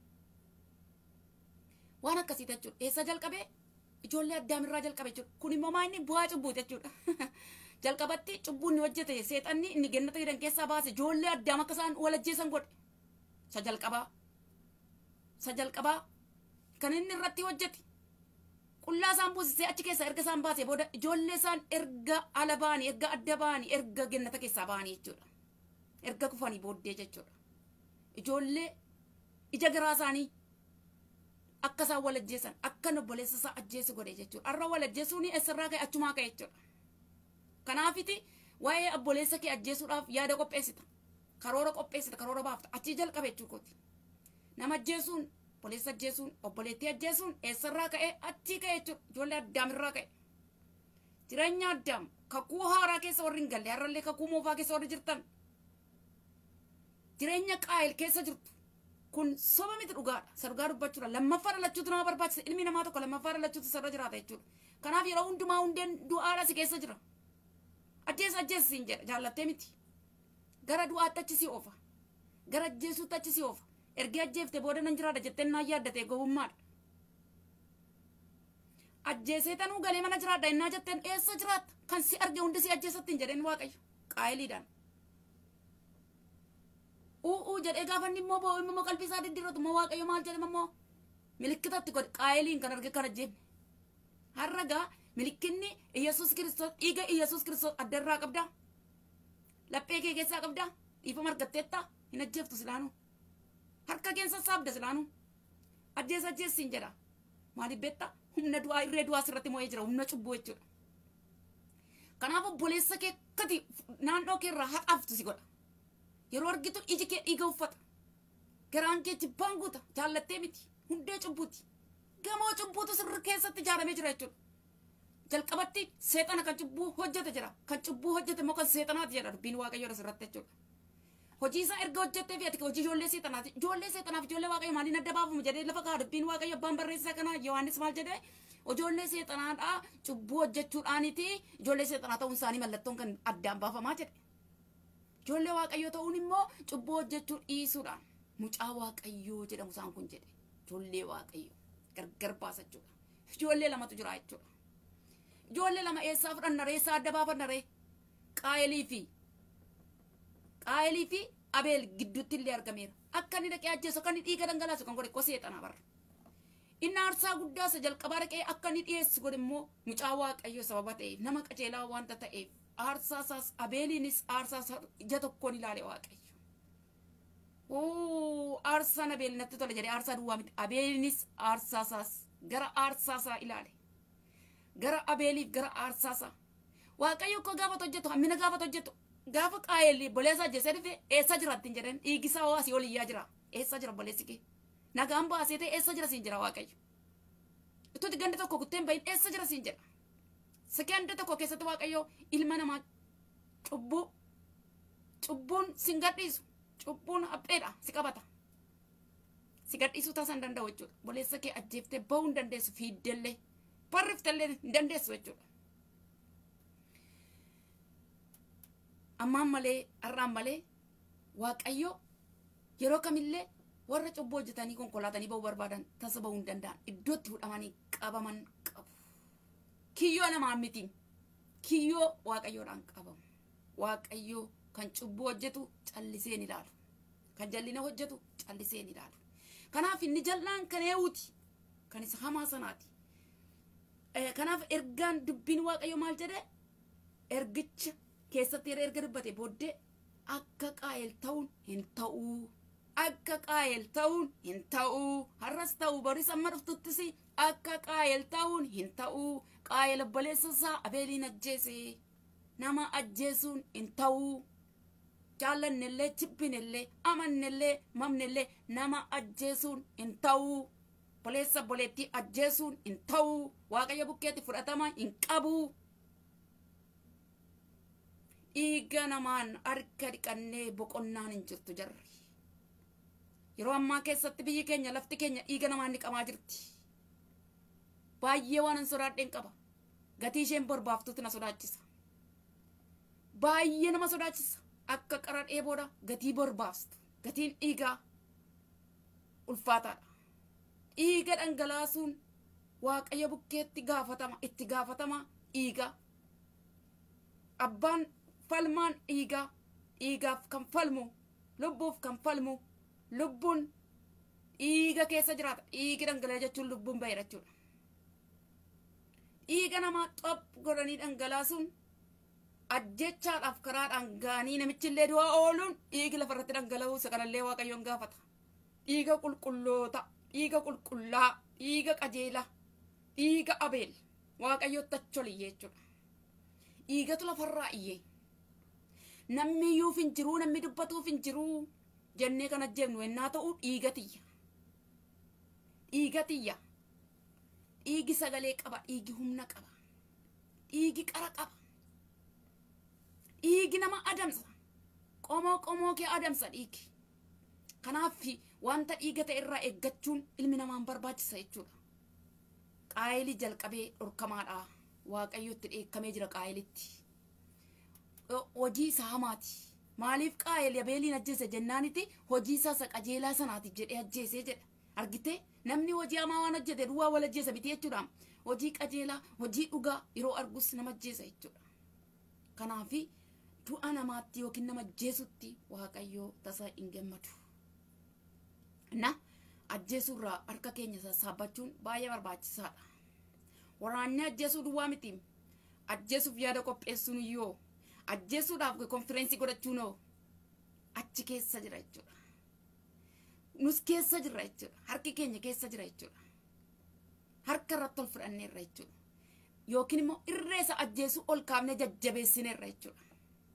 Waan akkasii jechuudha. Eessa jalqabee? Ijoollee Addaamirraa jalqabe jechuudha. Kun immoo maa inni bu'aa cubbuuti jechuudha. Jalqabatti cubbuun ni hojjete seexanni inni gannata jedhan keessaa baase ijoollee Addaam akka isaan wal ajjeesan godhe. Sa jalqabaa. Sa jalqabaa kan inni irratti hojjete. Qullaa isaan buusisee achi keessa erga isaan baase booda ijoollee isaan erga ala baanii erga adda baanii erga gannata keessaa baanii jechuudha. Erga kufanii booddee jechuudha. Ijoollee ija garaa isaanii akka isaan wal ajjeesan akka obboleessa isaa ajjeese godhe jechuudha. Har'a wal ajjeesuun eessarraa ka'e achumaa ka'e jechuudha. Kanaafiti waa'ee obboleessa kee ajjeesuudhaaf yaada qopheessita. Karoora qopheessita, karoora baafta. Achii jalqabe jechuukooti. Nama ajjeesuun, obboleessa ajjeesuun, obboleettii ajjeesuun eessarraa ka'e achii ka'e jechuudha. Ijoollee Addaamirraa ka'e. Jireenya Addaam kakuu haaraa keessa warri hin galle har'allee kakuu moofaa keessa warri jirtan. Jireenya Qaayel keessa jirtu. Kun soba miti dhugaadha. Isa dhugaa dubbachuudha. Lammaffaa dhalachuutu nama barbaachisa. Ilmi namaa tokko lammaffaa dhalachuutu sarara jiraata jechuudha. Kanaaf yeroo hundumaa hundeen du'aadha si keessa jira. Ajjeesa ajjeesa siin jedha jaallattee miti. Gara du'aatti achi si oofa. Gara ajjeesuutti achi si oofa. Erga ajjeefte booda nan jiraadha jettee naa yaaddate gowwummaadha. Ajjeesee tanuu galee mana jiraadha innaa jetteen eessa jiraatta? Kan si arge hundi si ajjeesatti hin jedheen Waaqayyo. Qaayeliidhaan. Uu jedhee gaafa inni immoo boo immoo qalbii isaa diddiirratu immoo Waaqayyo maal jedhama immoo milikkitatti godhe Qaayeliin kan arge kan ajjeefne. Har'a gaa milikkinni Iyesuus Kiristoos dhiiga Iyesuus Kiristoos addarraa qabdaa. Laphee kee keessaa qabdaa. Dhiifama argatteetta hin ajjeeftu silaanuu. Harka keessa saabda silaanuu. Ajjeesa ajjeessiin jedha. Maaliif beektaa? Humna du'aa irree du'aa sirratti moo'ee jira. Humna cubbuu jechuudha. Kanaaf obboleessa kee akkati naannoo kee irraa haxaaftu si godha. Yeroo argitu iji kee dhiiga uffata. Garaan kee jibbaan guuta. Jaallattee miti. Hundee cubbuuti. Gamoo cubbuutu sirri keessatti ijaaramee jira jechuudha. Jalqabatti seexana kan cubbuu hojjete jira. Kan cubbuu hojjete immoo kan seexanaati jedha dubbiin Waaqayyoo asirratti jechuudha. Hojii isaa erga hojjettee fi ati hojii ijoollee seexanaati. Ijoollee seexanaaf ijoollee Waaqayyoo maaliin adda baafamu jedhee lafa kaa'u dubbiin Waaqayyoo abbaan barreessaa kana Yohaannis maal jedhee ijoollee seexanaadhaa cubbuu hojjechuudhaaniti ijoollee seexanaa ta'uun isaanii mallattoon kan addaan baafamaa jedhe. Ijoollee Waaqayyoo ta'uun immoo cubbuu hojjechuu dhiisuudhaan mucaa Waaqayyoo jedhamu isaan kun jedhe. Ijoollee Waaqayyoo gargar baasa jechuudha. Ijoollee lamatu jira jechuudha. Ijoollee lama eessaa fudhanna ree eessaa adda baafanna ree Qaayelii fi Qaayelii fi Abeel gidduutti illee argameera. Akka inni dhaqee ajjeesu akka inni dhiiga dhangalaasu kan godhe ko seexanaa barra. Inni aarsaa guddaa isa jalqabaa dhaqee akka inni dhiyeessu godhe immoo mucaa Waaqayyoo sababa ta'eef nama qajeelaa wanta ta'eef aarsaa isaas Abeeliinis aarsaa isaa ija tokkoon ilaale Waaqayyo. Oo aarsaan Abeel natti tola jedhee aarsaa duwwaa miti. Abeeliinis aarsaa isaas gara aarsaa isaa ilaale. Gara Abeeliif gara aarsaa isaa. Waaqayyo akka gaafa hojjetu hammina gaafa hojjetu gaafa Qaayel boleessa ajjeesee dhufe eessa jiraatti hin jedheen dhiigi isaa hoo asii ol iyyaa jira. Eessa jira boleessi kee? Nagaan baasee ta'e eessa jira siin jira Waaqayyo. Itti ganda tokko kutteen bahin eessa jira siin jedha. Sekenda tokko keessatti Waaqayyo ilma namaa cubbuu cubbuun sin gadhiisu cubbuun hapheedha si qabata. Si gadhiisuu taasisan danda'u jechuudha. Boleessa kee ajjeeftee bahuu hin dandeessu fiiddellee barriftallee hin dandeessu jechuudha. Ammaan malee har'aan malee Waaqayyo yeroo kamillee warra cubbuu hojjetanii konkolaatanii bahuu barbaadan tasa bahuu hin danda'an iddootti fudhamanii qabaman qabu. Kiyyoo namaa miti. Kiyyoo Waaqayyoodhaan qabamu. Waaqayyo kan cubbuu hojjetu callisee ni ilaalu. Kan jallina hojjetu callisee ni ilaalu. Kanaaf inni jallaan kan eewuti. Kan isa hamaa sanaati. Kanaaf ergaan dubbiin Waaqayyo maal jedhee ergicha keessatti yeroo erga dubbate booddee akka Qaayel ta'uun hin ta'uu. Akka Qaayel ta'uun hin ta'uu. Har'as ta'uu boris amma dhuftuttis akka Qaayel ta'uun hin ta'uu. Qaayel obboleessa isaa Abeeliin ajjeese. Nama ajjeesuun hin ta'uu. Jaallannellee jibbinellee amannellee mamnellee nama ajjeesuun hin ta'uu. Obboleessa obboleettii ajjeesuun hin ta'u. Waaqayyo bukkeetti fudhatama hin qabu. Dhiiga namaan harka dhiqannee boqonnaan hin jirtu jarri. Yeroo ammaa keessatti biyyi keenya lafti keenya dhiiga namaan dhiqamaa jirti. Baay'ee waan hin sodaadheen qaba. Gatii isheen barbaaftutti na sodaachisa. Baay'ee nama sodaachisa. Akka qara dheeboodha gatii barbaastu. Gatiin dhiigaa ulfaataadha. Dhiiga dhangalaasuun Waaqayyo bukkeetti gaafatama itti gaafatama dhiiga. Abbaan falmaan dhiigaa dhiigaaf kan falmu lubbuuf kan falmu lubbuun dhiiga keessa jiraata. Dhiigi dhangala'e jechuun lubbuun ba'eera jechuudha. Dhiiga namaa xop godhanii dhangalaasuun ajjechaadhaaf karaadhaan gaanii namichillee du'aa ooluun dhiigi lafarratti dhangala'uu isa kanallee Waaqayyoon gaafata. Dhiiga qulqulloota, dhiiga qulqullaa, dhiiga qajeelaa, dhiiga Abeel Waaqayyotti acholiyyee jechuudha. Dhiigatu lafarraa iyyee. Namni iyyuuf hin jiruu, namni dubbatuuf hin jiruu jennee kan ajjeefnu ennaa ta'u dhiigatiyya. Dhiigatiyya. Dhiigi sagalee qaba, dhiigi humna qaba. Dhiigi qara qaba. Dhiigi nama adamsa. Qomoo qomoo kee adamsa dhiigi. Kanaaf wanta dhiiga ta'e irraa eeggachuun ilmi namaan barbaachisa jechuudha. Qaayilii jalqabee dhorkamaadha. Waaqayyotti dheekkamee jira qaayilitti. Hojii isaa hamaati. Maaliif qaayil Abeeliin ajjeese jennaaniti hojii isaa isa qajeelaa sanaatiif jedhee ajjeesee jedha. Argitee namni hojii hamaa waan hojjete duwwaa wal ajjeesa miti jechuudha. Hojii qajeelaa, hojii dhugaa yeroo argus nama ajjeesa jechuudha. Kanaaf du'a namaatti yookiin nama ajjeesutti Waaqayyoo tasa hin gammadu. Na ajjeesurraa harka keenya sassaabachuun baay'ee barbaachisaadha. Waraanni ajjeesuu duwwaa miti. Ajjeesuuf yaada qopheessuun iyyoo ajjeesuudhaaf konfireensi godhachuun oo achi keessa jira jechuudha. Nus keessa jira jechuudha. Harki keenya keessa jira jechuudha. Harka irratti ol fudhanneerra jechuudha. Yookiin immoo irreessa ajjeesuu ol kaafnee jajjabeessineerra jechuudha.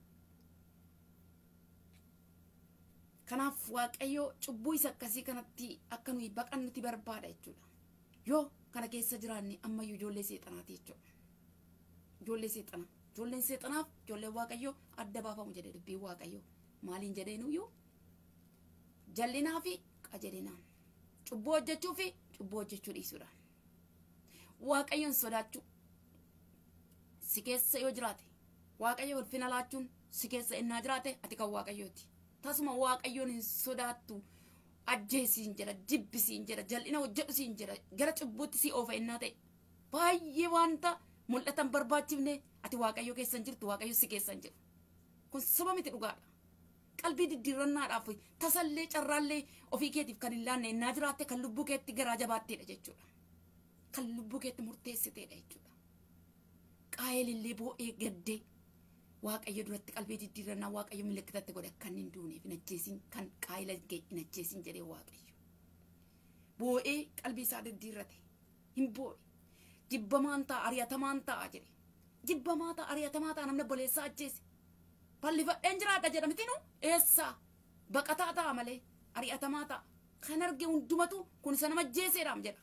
Kanaaf Waaqayyo cubbuu isa akkasii kanatti akka nuyi baqannuti barbaada jechuudha. Yoo kana keessa jiraanne ammayyuu ijoollee seexanaati jechuudha. Ijoollee seexanaa. Ijoolleen seexanaaf ijoolleen Waaqayyo adda baafamu jedhe dubbiin Waaqayyo. Maaliin jedheenuyyuu jallinaa fi qajeelinaan. Cubbuu hojjechuu fi cubbuu hojjechuu dhiisuudha. Waaqayyoon sodaachuu si keessa yoo jiraate Waaqayyo ulfina laachuun si keessa innaa jiraate ati kan Waaqayyooti. Tasuma Waaqayyoon hin sodaattu ajjeesiin jedha jibbisiin jedha jal'ina hojjedhusiin jedha gara cubbuutti si oofa innaa ta'e baay'ee wanta mul'atan barbaachifne ati Waaqayyo keessa hin jirtu Waaqayyo si keessa hin jiru. Kun soba miti dhugaadha. Qalbii diddiirannaadhaaf tasallee carraallee ofii keetiif kan hin laanne innaa jiraatte kan lubbuu keetti garaa jabaatteedha jechuudha. Kan lubbuu keetti murteessiteedha jechuudha. Qaayilillee boo'ee gaddee Waaqayyo duratti qalbii diddiirannaa Waaqayyo milikkitatti godhe kan hin duuneef hin ajjeesin kan qaayila hin ajjeesin jedhee Waaqayyo. Boo'ee qalbii isaa diddiirrate hin boo'e. Jibbamaan ta'a ari'atamaan ta'a jedhe. Jibbamaa ta'a ari'atamaa ta'a namni obboleessaa ajjeese. Bal'ifadheen jiraadha jedha miti nu eessaa baqataa ta'a malee ari'atamaa ta'a. Kan arge hundumatu kun isa nama ajjeeseedhaam jedha.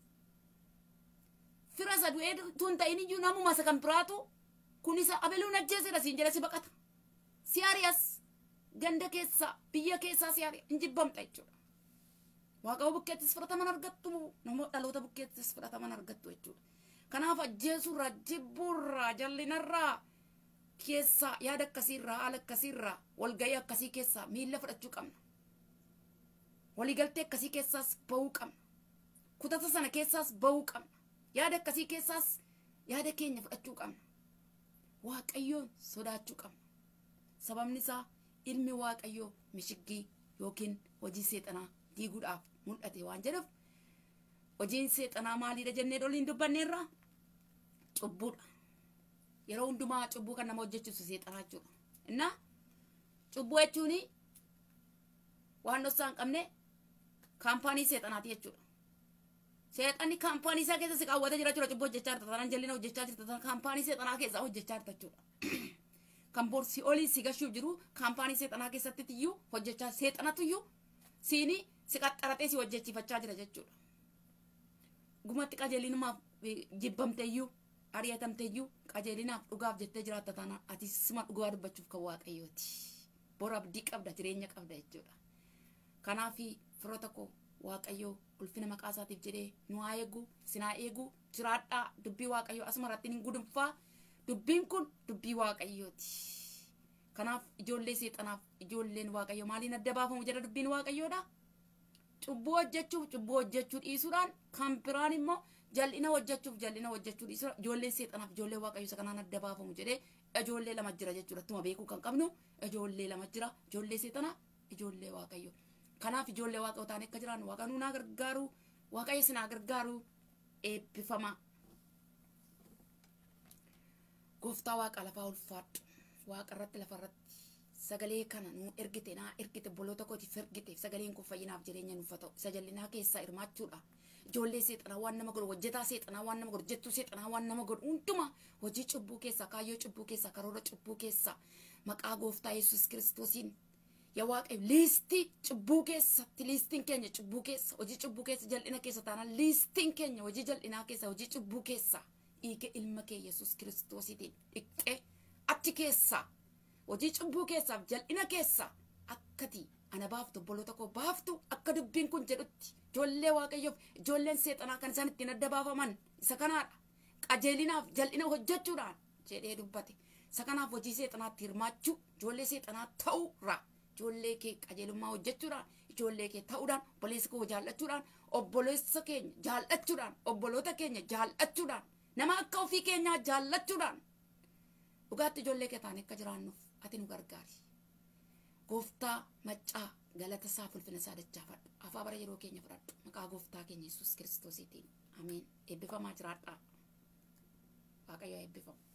Fira isa du'ee tun ta'in iyyuu namuma isa kan biraatu kun isa Abeeluun ajjeeseedha siin jedha si baqata. Si ari'as ganda keessaa biyya keessaa si ari'a hin jibbamta jechuudha. Waaqayyo bukkeettis fudhataman argattu namoota dhaloota bukkeettis fudhataman argattu jechuudha. Kanaaf ajjeesurraa jibbuurraa jallinarraa keessaa yaada akkasiirraa haala akkasiirraa walga'ii akkasii keessaa miilla fudhachuu qabna. Waliigaltee akkasii keessaas bahuu qabna. Kutata sana keessaas bahuu qabna. Yaada akkasii keessaas yaada keenya fudhachuu qabna. Waaqayyoon sodaachuu qabna. Sababni isaa ilmi Waaqayyoo mishiggii yookiin hojii seexanaa diiguudhaaf mul'ate waan jedhuuf hojiin seexanaa maaliidha jennee doliin dubbanneerraa cubbuudha. Yeroo hundumaa cubbuu kan nama hojjechiisu seexanaa jechuudha. Innaa cubbuu jechuun waan dhossaa hin qabne kaampaanii seexanaati jechuudha. Seexanni kaampaanii isaa keessa si kaawwatee jira jechuudha. Cubbuu hojjechaa jirta taanaan jal'ina hojjechaa jirta taanaan kaampaanii seexanaa keessaa hojjechaa jirta jechuudha. Kan boorsi olii si gashuuf jiru kaampaanii seexanaa keessatti iyyuu hojjechaa seexanatu iyyuu siinii si qaxxaratee si hojjechiifachaa jira jechuudha. gumatti qajeelinuma jibbamteeyyuu ari'atamteeyyuu qajeelinaaf dhugaaf jettee jiraatta taana ati sima dhugaa dubbachuuf kan waaqayyooti. Bor abdii qabda jireenya qabda jechuudha. Kanaaf firoota koo waaqayyoo ulfina maqaa isaatiif jedhee nu haa eegu sinaa eegu jiraadhaa dubbii waaqayyoo asuma irratti hin gudunfaa. Dubbiin kun dubbii waaqayyooti. Kanaaf ijoollee seexanaaf ijoolleen waaqayyoo maaliin adda baafamu jedha dubbiin waaqayyoodha. Cubbuu hojjechuuf cubbuu hojjechuu dhiisuudhaan kan biraan immoo jal'ina hojjechuuf jal'ina hojjechuu dhiisuudhaan ijoolleen seexanaaf ijoollee waaqayyoo isa kanaan adda baafamu jedhee ijoollee lama jira jechuudha. Tuma beekuu kan qabnu ijoollee lama jira ijoollee seexanaa ijoollee waaqayyoo. Kanaaf ijoollee waaqayyoo taanee akka jiraannu waaqa nu naa gargaaru waaqayyo sinaa gargaaru eebbifama. Gooftaa waaqa lafaa ulfaadhu waaqa irratti lafa irratti sagalee kana nu ergite naa ergite boloota kootiif ergite sagaleen kun fayyinaaf jireenya nuuf ta'u isa jallinaa keessaa hirmaachuudha. Ijoollee seexanaa waan nama godhu hojjetaa seexanaa waan nama godhu jettuu seexanaa waan nama godhu hunduma hojii cubbuu keessaa kaayyoo cubbuu keessaa karoora cubbuu keessaa maqaa gooftaa Yesuus Kiristoosiin yaa waaqayyo liistii cubbuu keessatti liistiin keenya cubbuu keessa hojii cubbuu keessa jal'ina keessa taanaan liistiin keenya hojii jal'inaa keessa hojii cubbuu keessa dhiiga ilma kee Yesuus Kiristoosiitiin dhiqxee achi keessa hojii cubbuu keessaaf jal'ina keessa akkati ana baaftu obboloota koo baaftu akka dubbiin kun jedhutti ijoollee waaqayyoof ijoolleen seexanaa kan isaan ittiin adda baafaman isa kanaadha. Qajeelinaaf jal'ina hojjechuudhaan jedhee dubbate isa kanaaf hojii seexanaatti hirmaachuu ijoollee seexanaa ta'uurra ijoollee kee qajeelummaa hojjechuudhaan ijoollee kee ta'uudhaan obboleessa koo jaallachuudhaan obboleessa keenya jaallachuudhaan obboloota keenya jaallachuudhaan nama akka ofii keenyaa jaallachuudhaan dhugaatti ijoollee kee taanee akka jiraannuuf ati nu gargaari. Gooftaa maccaa galata isaa ulfina isaa dachaafadhu afaa bara yeroo keenya fudhadhu maqaa gooftaa keenya Yesuus Kiristoosiitiin ameen. Eebbifamaa jiraadhaa waaqayyo eebbifamu.